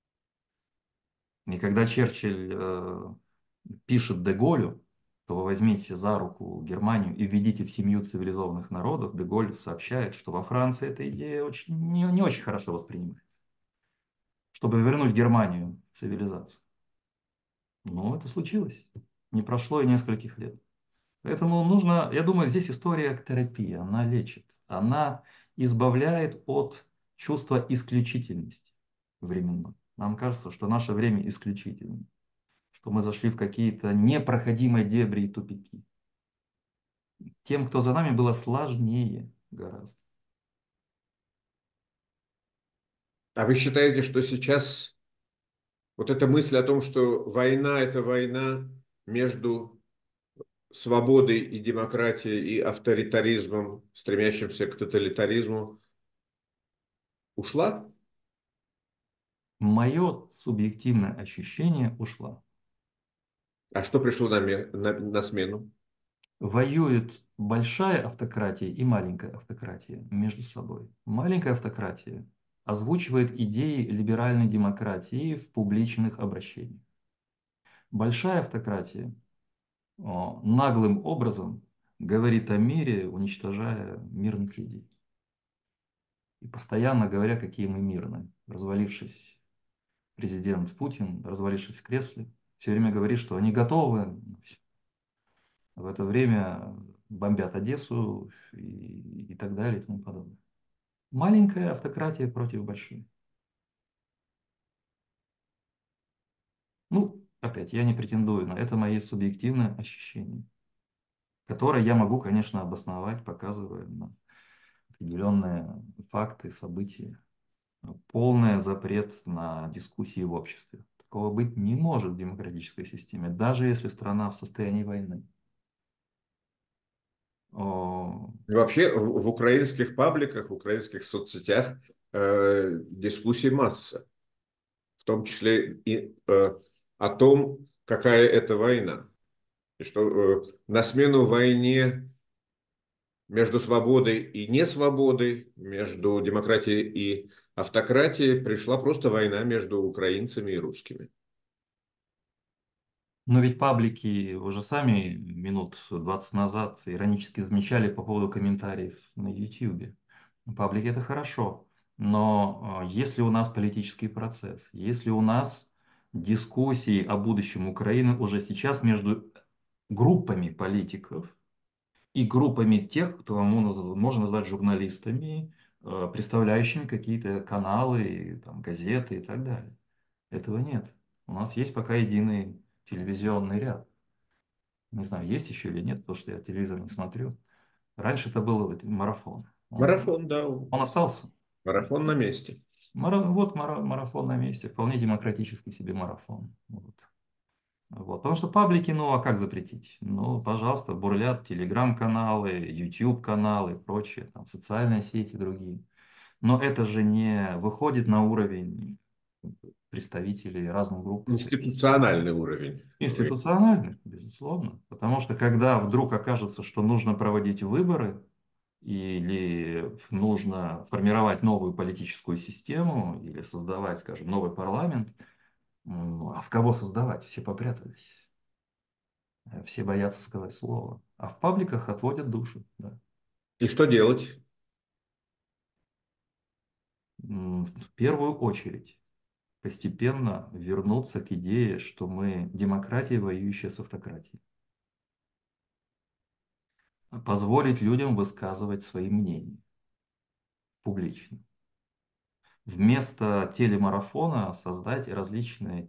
И когда Черчилль пишет Де-Голлю, то вы возьмите за руку Германию и введите в семью цивилизованных народов, Де-Голль сообщает, что во Франции эта идея не очень хорошо воспринимается. Чтобы вернуть Германию в цивилизацию. Но это случилось. Не прошло и нескольких лет. Поэтому нужно, я думаю, здесь история терапии, она лечит. Она избавляет от чувства исключительности временной. Нам кажется, что наше время исключительно, что мы зашли в какие-то непроходимые дебри и тупики. Тем, кто за нами, было сложнее гораздо. А вы считаете, что сейчас вот эта мысль о том, что война — это война между свободой и демократией и авторитаризмом, стремящимся к тоталитаризму, ушла? Мое субъективное ощущение ушло. А что пришло на смену? Воюет большая автократия и маленькая автократия между собой. Маленькая автократия озвучивает идеи либеральной демократии в публичных обращениях. Большая автократия наглым образом говорит о мире, уничтожая мирных людей. И постоянно говоря, какие мы мирные. Развалившись, президент Путин, развалившись в кресле, все время говорит, что они готовы. В это время бомбят Одессу и так далее и тому подобное. Маленькая автократия против большой. Ну, опять, я не претендую на это, мои субъективные ощущения, которые я могу, конечно, обосновать, показывая на определенные факты, события. Полный запрет на дискуссии в обществе. Такого быть не может в демократической системе, даже если страна в состоянии войны. О, И вообще в украинских пабликах, в украинских соцсетях дискуссий масса, в том числе и о том, какая это война. И что на смену войне между свободой и несвободой, между демократией и автократией пришла просто война между украинцами и русскими. Но ведь паблики уже сами минут 20 назад иронически замечали по поводу комментариев на YouTube. Паблики — это хорошо, но если у нас политический процесс, если у нас дискуссии о будущем Украины уже сейчас между группами политиков и группами тех, кто можно назвать журналистами, представляющими какие-то каналы, там, газеты и так далее. Этого нет. У нас есть пока единый телевизионный ряд. Не знаю, есть еще или нет, потому что я телевизор не смотрю. Раньше это был вот марафон. Марафон, да, Он остался. марафон на месте. Марафон на месте. Вполне демократический себе марафон. Вот. Вот. Потому что паблики, ну а как запретить? Ну, пожалуйста, бурлят телеграм-каналы, YouTube-каналы и прочие, там, социальные сети другие. Но это же не выходит на уровень представителей разных групп. Институциональный уровень. Институциональных, безусловно. Потому что когда вдруг окажется, что нужно проводить выборы или нужно формировать новую политическую систему или создавать, скажем, новый парламент, а в кого создавать? Все попрятались. Все боятся сказать слово. А в пабликах отводят душу. Да. И что делать? В первую очередь постепенно вернуться к идее, что мы демократия, воюющая с автократией. Позволить людям высказывать свои мнения публично. Вместо телемарафона создать различные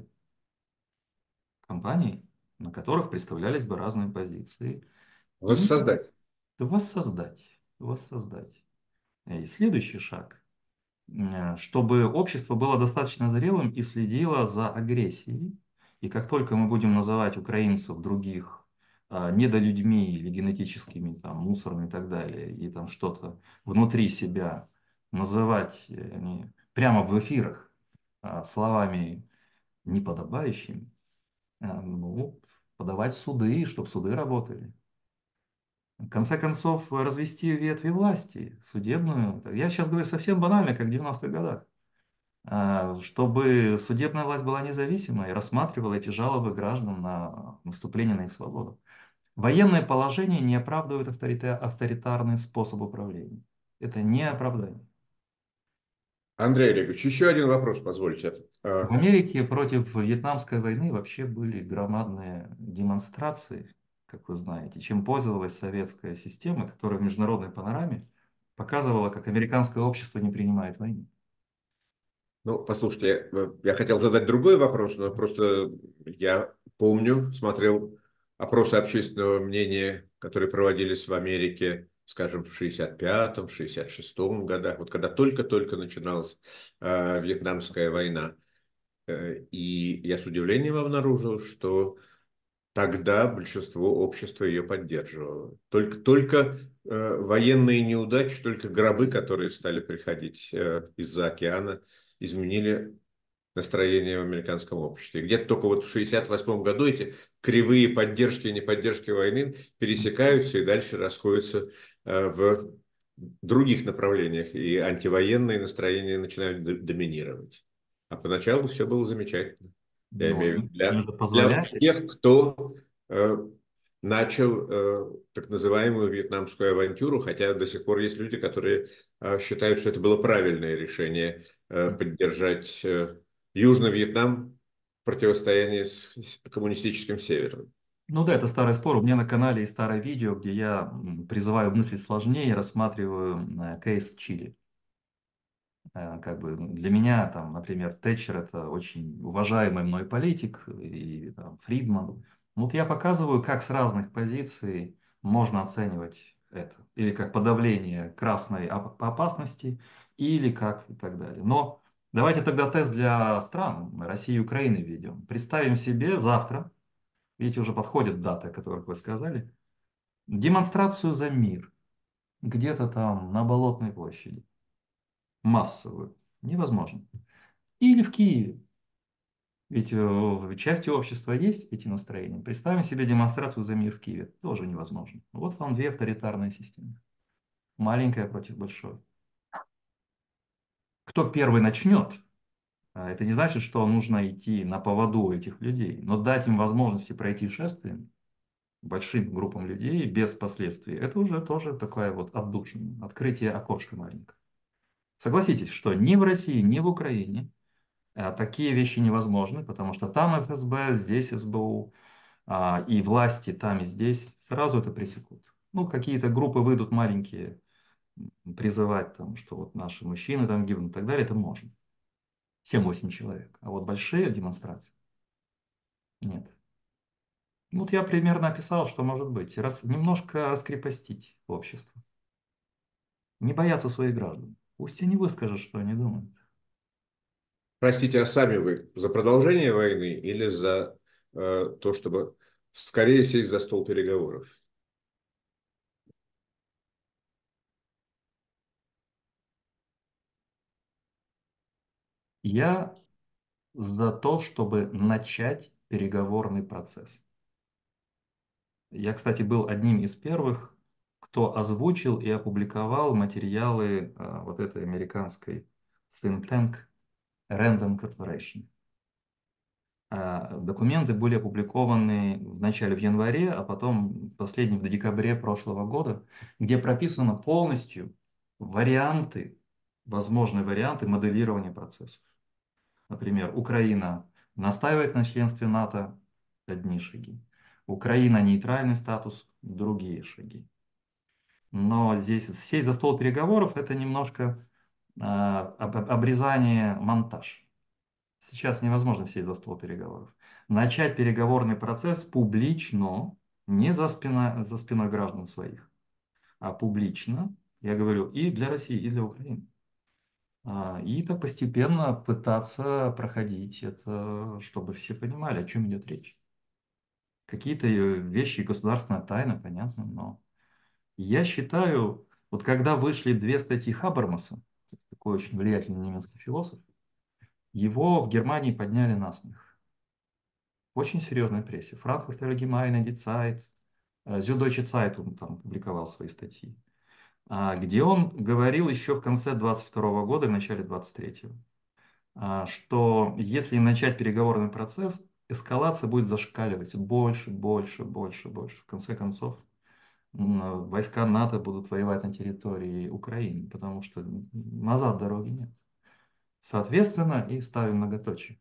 телекомпании, на которых представлялись бы разные позиции. И Воссоздать. воссоздать. Воссоздать. И следующий шаг. Чтобы общество было достаточно зрелым и следило за агрессией. И как только мы будем называть украинцев других недолюдьми или генетическими там, мусорами и так далее, и там что-то внутри себя называть прямо в эфирах словами неподобающими, ну, подавать в суды, чтобы суды работали. В конце концов, развести ветви власти, судебную. Я сейчас говорю совсем банально, как в 90-х годах. Чтобы судебная власть была независимой и рассматривала эти жалобы граждан на наступление на их свободу. Военное положение не оправдывает авторитарный способ управления. Это не оправдание. Андрей Олегович, еще один вопрос, позвольте. В Америке против Вьетнамской войны вообще были громадные демонстрации, как вы знаете, чем пользовалась советская система, которая в международной панораме показывала, как американское общество не принимает войны. Ну, послушайте, я хотел задать другой вопрос, но просто я помню, смотрел опросы общественного мнения, которые проводились в Америке, скажем, в 65-м, 66-м годах, вот когда только-только начиналась Вьетнамская война. И я с удивлением обнаружил, что тогда большинство общества ее поддерживало. Только военные неудачи, только гробы, которые стали приходить из-за океана, изменили настроение в американском обществе. Где-то только вот в 1968 году эти кривые поддержки и неподдержки войны пересекаются и дальше расходятся в других направлениях, и антивоенные настроения начинают доминировать. А поначалу все было замечательно. Я Но имею в виду это для позволяет. тех, кто э, начал так называемую вьетнамскую авантюру, хотя до сих пор есть люди, которые считают, что это было правильное решение поддержать Южный Вьетнам в противостоянии с коммунистическим Севером. Ну да, это старый спор. У меня на канале есть старое видео, где я призываю мыслить сложнее и рассматриваю кейс Чили. Как бы для меня, там, например, Тэтчер — это очень уважаемый мной политик, и там, Фридман. Вот я показываю, как с разных позиций можно оценивать это. Или как подавление красной опасности, или как и так далее. Но давайте тогда тест для стран, России и Украины введем. Представим себе завтра, видите, уже подходит дата, о которых вы сказали, демонстрацию за мир. Где-то там на Болотной площади. Массовую. Невозможно. Или в Киеве. Ведь в части общества есть эти настроения. Представим себе демонстрацию за мир в Киеве. Тоже невозможно. Вот вам две авторитарные системы. Маленькая против большой. Кто первый начнет, это не значит, что нужно идти на поводу у этих людей, но дать им возможности пройти шествием большим группам людей без последствий, это уже тоже такое вот отдушина, открытие окошка маленькое. Согласитесь, что ни в России, ни в Украине такие вещи невозможны, потому что там ФСБ, здесь СБУ, и власти там и здесь сразу это пресекут. Ну, какие-то группы выйдут маленькие, призывать там, что вот наши мужчины там гибнут и так далее, это можно. 7-8 человек. А вот большие демонстрации нет. Вот я примерно описал, что может быть. Немножко раскрепостить общество. Не бояться своих граждан. Пусть они выскажут, что они думают. Простите, а сами вы за продолжение войны или за то, чтобы скорее сесть за стол переговоров? Я за то, чтобы начать переговорный процесс. Я, кстати, был одним из первых, кто озвучил и опубликовал материалы вот этой американской think tank Random Corporation. Документы были опубликованы вначале в январе, а потом последний в декабре прошлого года, где прописаны полностью варианты, возможные варианты моделирования процессов. Например, Украина настаивает на членстве НАТО — одни шаги. Украина — нейтральный статус — другие шаги. Но здесь сесть за стол переговоров — это немножко обрезание, монтаж. Сейчас невозможно сесть за стол переговоров. Начать переговорный процесс публично, не за спиной граждан своих, а публично, я говорю, и для России, и для Украины. И так постепенно пытаться проходить это, чтобы все понимали, о чем идет речь. Какие-то вещи государственная тайна, понятно, но я считаю, вот когда вышли две статьи Хабермаса, такой очень влиятельный немецкий философ, его в Германии подняли на смех. В очень серьезной прессе. Frankfurter Allgemeine, Die Zeit, Süddeutsche Zeitung там публиковал свои статьи, где он говорил еще в конце 22 года, в начале 23-го, что если начать переговорный процесс, эскалация будет зашкаливать больше, больше, больше, больше. В конце концов, войска НАТО будут воевать на территории Украины, потому что назад дороги нет. Соответственно, и ставим многоточие.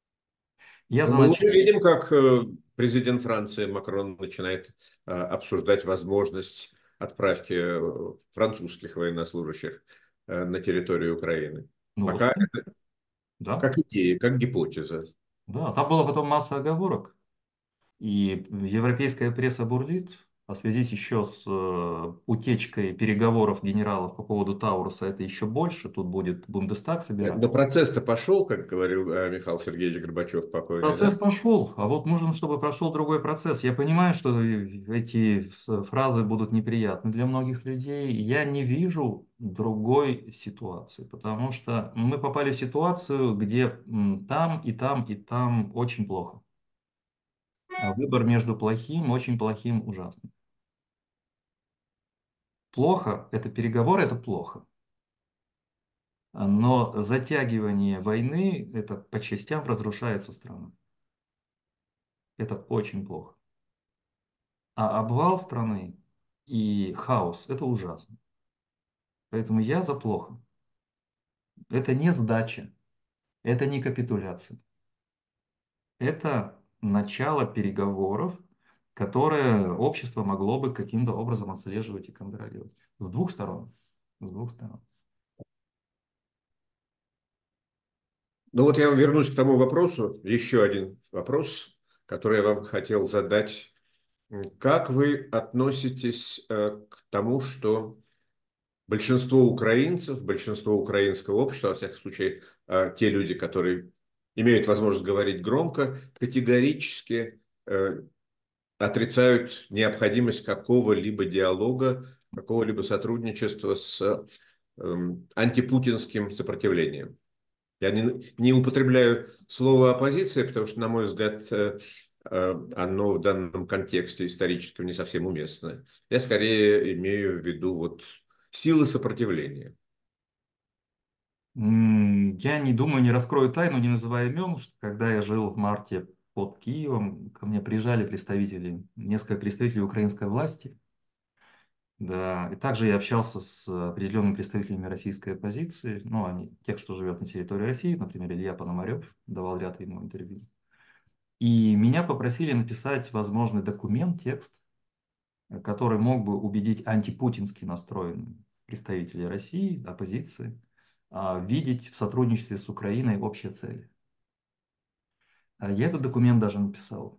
Я Ну, за мы уже начало. видим, как президент Франции Макрон начинает обсуждать возможность отправки французских военнослужащих на территорию Украины. Ну вот, Пока это да, как идея, как гипотеза. да. Там была потом масса оговорок. И европейская пресса бурлит, а в связи еще с утечкой переговоров генералов по поводу Тауруса это еще больше. Тут будет Бундестаг Но собираться. процесс-то пошел, как говорил Михаил Сергеевич Горбачев покойный, да? Процесс пошел, а вот нужно, чтобы прошел другой процесс. Я понимаю, что эти фразы будут неприятны для многих людей. Я не вижу другой ситуации, потому что мы попали в ситуацию, где там и там и там очень плохо. А выбор между плохим, очень плохим, ужасным. Плохо — это переговоры, это плохо. Но затягивание войны — это по частям разрушается страна. Это очень плохо. А обвал страны и хаос — это ужасно. Поэтому я за плохо. Это не сдача, это не капитуляция. Это начало переговоров, которые общество могло бы каким-то образом отслеживать и контролировать. С двух сторон. С двух сторон. Ну вот я вернусь к тому вопросу, еще один вопрос, который я вам хотел задать. Как вы относитесь к тому, что большинство украинцев, большинство украинского общества, во всяком случае, те люди, которые имеют возможность говорить громко, категорически отрицают необходимость какого-либо диалога, какого-либо сотрудничества с антипутинским сопротивлением? Я не употребляю слово оппозиция, потому что, на мой взгляд, оно в данном контексте историческом не совсем уместно. Я скорее имею в виду вот силы сопротивления. Я не думаю, не раскрою тайну, не называя имен, что когда я жил в марте под Киевом, ко мне приезжали представители, несколько представителей украинской власти. Да, и также я общался с определенными представителями российской оппозиции, ну, они, тех, что живет на территории России, например, Илья Пономарев, давал ряд ему интервью. И меня попросили написать возможный документ, текст, который мог бы убедить антипутински настроенных представителей России, оппозиции, видеть в сотрудничестве с Украиной общие цели. Я этот документ даже написал.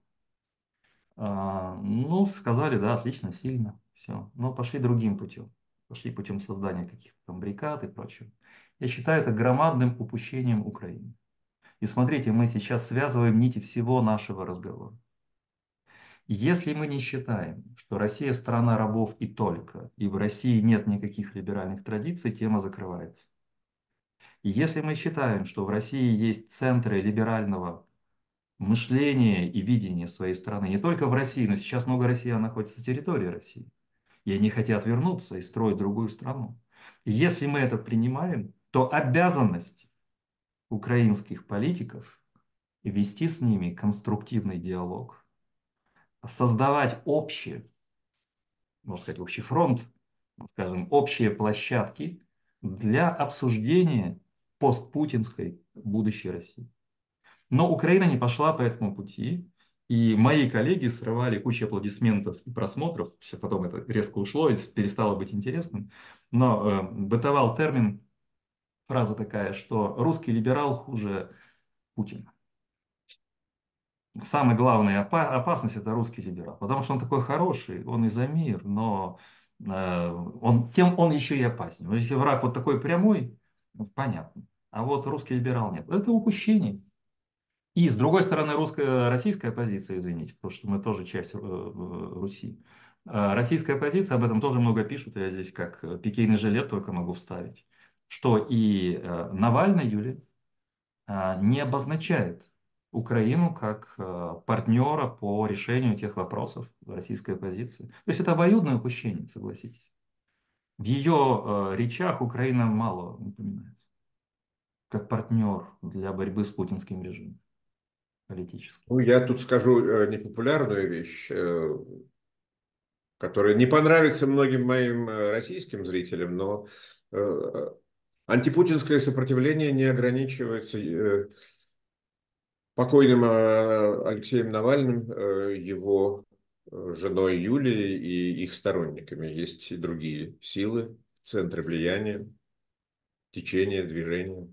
Ну, сказали, да, отлично, сильно, все. Но пошли другим путем. Пошли путем создания каких-то там бригад и прочего. Я считаю это громадным упущением Украины. И смотрите, мы сейчас связываем нити всего нашего разговора. Если мы не считаем, что Россия страна рабов и только, и в России нет никаких либеральных традиций, тема закрывается. И если мы считаем, что в России есть центры либерального мышления и видения своей страны, не только в России, но сейчас много россиян находится с территории России, и они хотят вернуться и строить другую страну. Если мы это принимаем, то обязанность украинских политиков вести с ними конструктивный диалог, создавать общие, можно сказать, общий фронт, скажем, общие площадки для обсуждения постпутинской будущей России. Но Украина не пошла по этому пути, и мои коллеги срывали кучу аплодисментов и просмотров, сейчас потом это резко ушло и перестало быть интересным, но бытовал термин, фраза такая, что русский либерал хуже Путина. Самая главная опасность — это русский либерал, потому что он такой хороший, он и за мир, но тем он еще и опаснее. Но если враг вот такой прямой, ну, понятно, а вот русский либерал нет. Это упущение. И с другой стороны, российская позиция, извините, потому что мы тоже часть Руси. Российская позиция, об этом тоже много пишут, я здесь как пикейный жилет только могу вставить, что и Навальный Юлия не обозначает Украину как партнера по решению тех вопросов российской позиции. То есть это обоюдное упущение, согласитесь. В ее речах Украина мало упоминается как партнер для борьбы с путинским режимом политическим. Ну, я тут скажу непопулярную вещь, которая не понравится многим моим российским зрителям, но э, антипутинское сопротивление не ограничивается покойным Алексеем Навальным, его женой Юлией и их сторонниками. Есть и другие силы, центры влияния, течения, движения.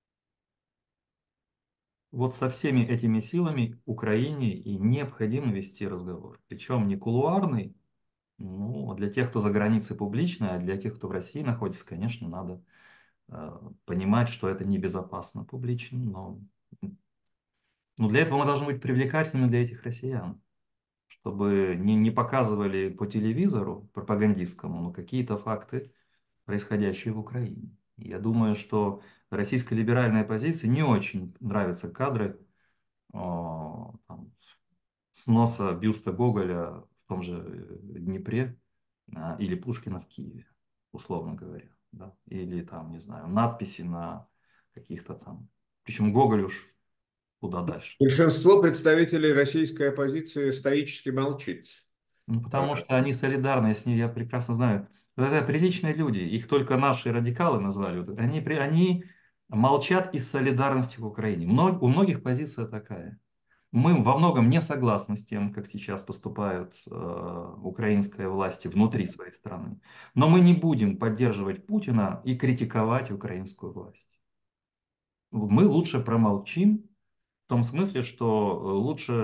Вот со всеми этими силами Украине и необходимо вести разговор. Причем не кулуарный, ну, для тех, кто за границей публичный, а для тех, кто в России находится, конечно, надо понимать, что это небезопасно публично, но для этого мы должны быть привлекательными для этих россиян, чтобы не показывали по телевизору пропагандистскому, но какие-то факты, происходящие в Украине. Я думаю, что российской либеральной оппозиции не очень нравятся кадры там, сноса бюста Гоголя в том же Днепре или Пушкина в Киеве, условно говоря. Да? Или там, не знаю, надписи на каких-то там. Причем Гоголь уж куда дальше. Большинство представителей российской оппозиции стоически молчит. Ну, потому что они солидарны, я с ней, я прекрасно знаю. Вот это приличные люди, их только наши радикалы назвали. Вот они молчат из солидарности к Украине. У многих позиция такая. Мы во многом не согласны с тем, как сейчас поступают украинские власти внутри своей страны. Но мы не будем поддерживать Путина и критиковать украинскую власть. Мы лучше промолчим в том смысле, что лучше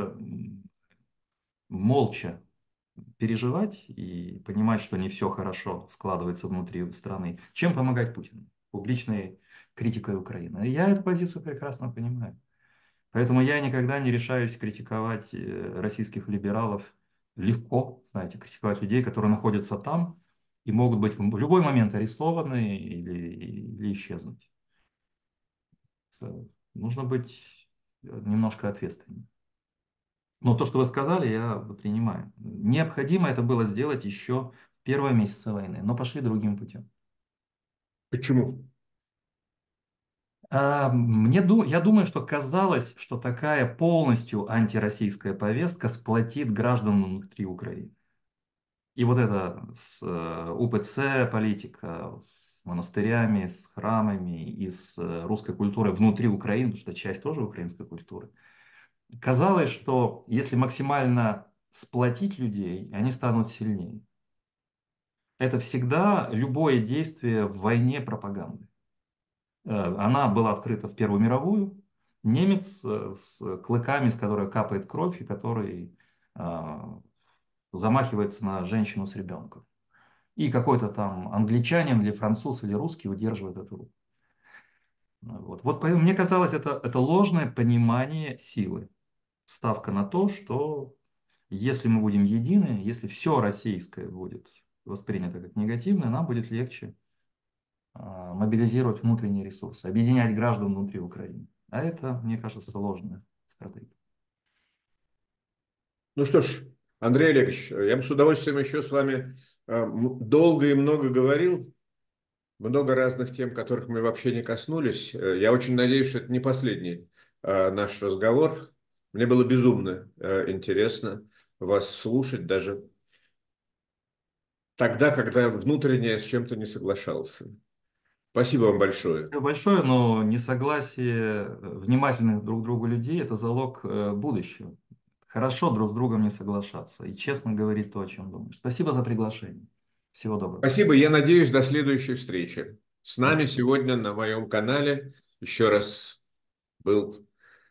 молча переживать и понимать, что не все хорошо складывается внутри страны, чем помогать Путину публичной критикой Украины. И я эту позицию прекрасно понимаю. Поэтому я никогда не решаюсь критиковать российских либералов легко, знаете, критиковать людей, которые находятся там и могут быть в любой момент арестованы или исчезнуть. Нужно быть немножко ответственнее. Но то, что вы сказали, я принимаю. Необходимо это было сделать еще в первые месяцы войны, но пошли другим путем. Почему? Я думаю, что казалось, что такая полностью антироссийская повестка сплотит граждан внутри Украины. И вот это с УПЦ политика, с монастырями, с храмами и с русской культурой внутри Украины, потому что это часть тоже украинской культуры. Казалось, что если максимально сплотить людей, они станут сильнее. Это всегда любое действие в войне пропаганды. Она была открыта в Первую мировую. Немец с клыками, с которой капает кровь, и который замахивается на женщину с ребенком. И какой-то там англичанин или француз или русский удерживает эту руку. Вот, вот поэтому мне казалось, это ложное понимание силы. Ставка на то, что если мы будем едины, если все российское будет воспринято как негативное, нам будет легче мобилизировать внутренние ресурсы, объединять граждан внутри Украины. А это, мне кажется, сложная стратегия. Ну что ж, Андрей Олегович, я бы с удовольствием еще с вами долго и много говорил, много разных тем, которых мы вообще не коснулись. Я очень надеюсь, что это не последний наш разговор. Мне было безумно интересно вас слушать, даже тогда, когда внутренне я с чем-то не соглашался. Спасибо вам большое. Спасибо большое, но несогласие внимательных друг к другу людей – это залог будущего. Хорошо друг с другом не соглашаться и честно говорить то, о чем думаешь. Спасибо за приглашение. Всего доброго. Спасибо, я надеюсь, до следующей встречи. С Да. нами сегодня на моем канале еще раз был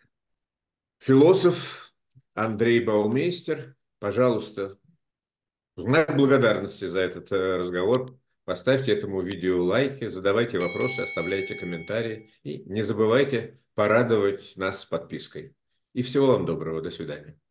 философ Андрей Баумейстер. Пожалуйста, в знак благодарности за этот разговор поставьте этому видео лайки, задавайте вопросы, оставляйте комментарии и не забывайте порадовать нас подпиской. И всего вам доброго, до свидания.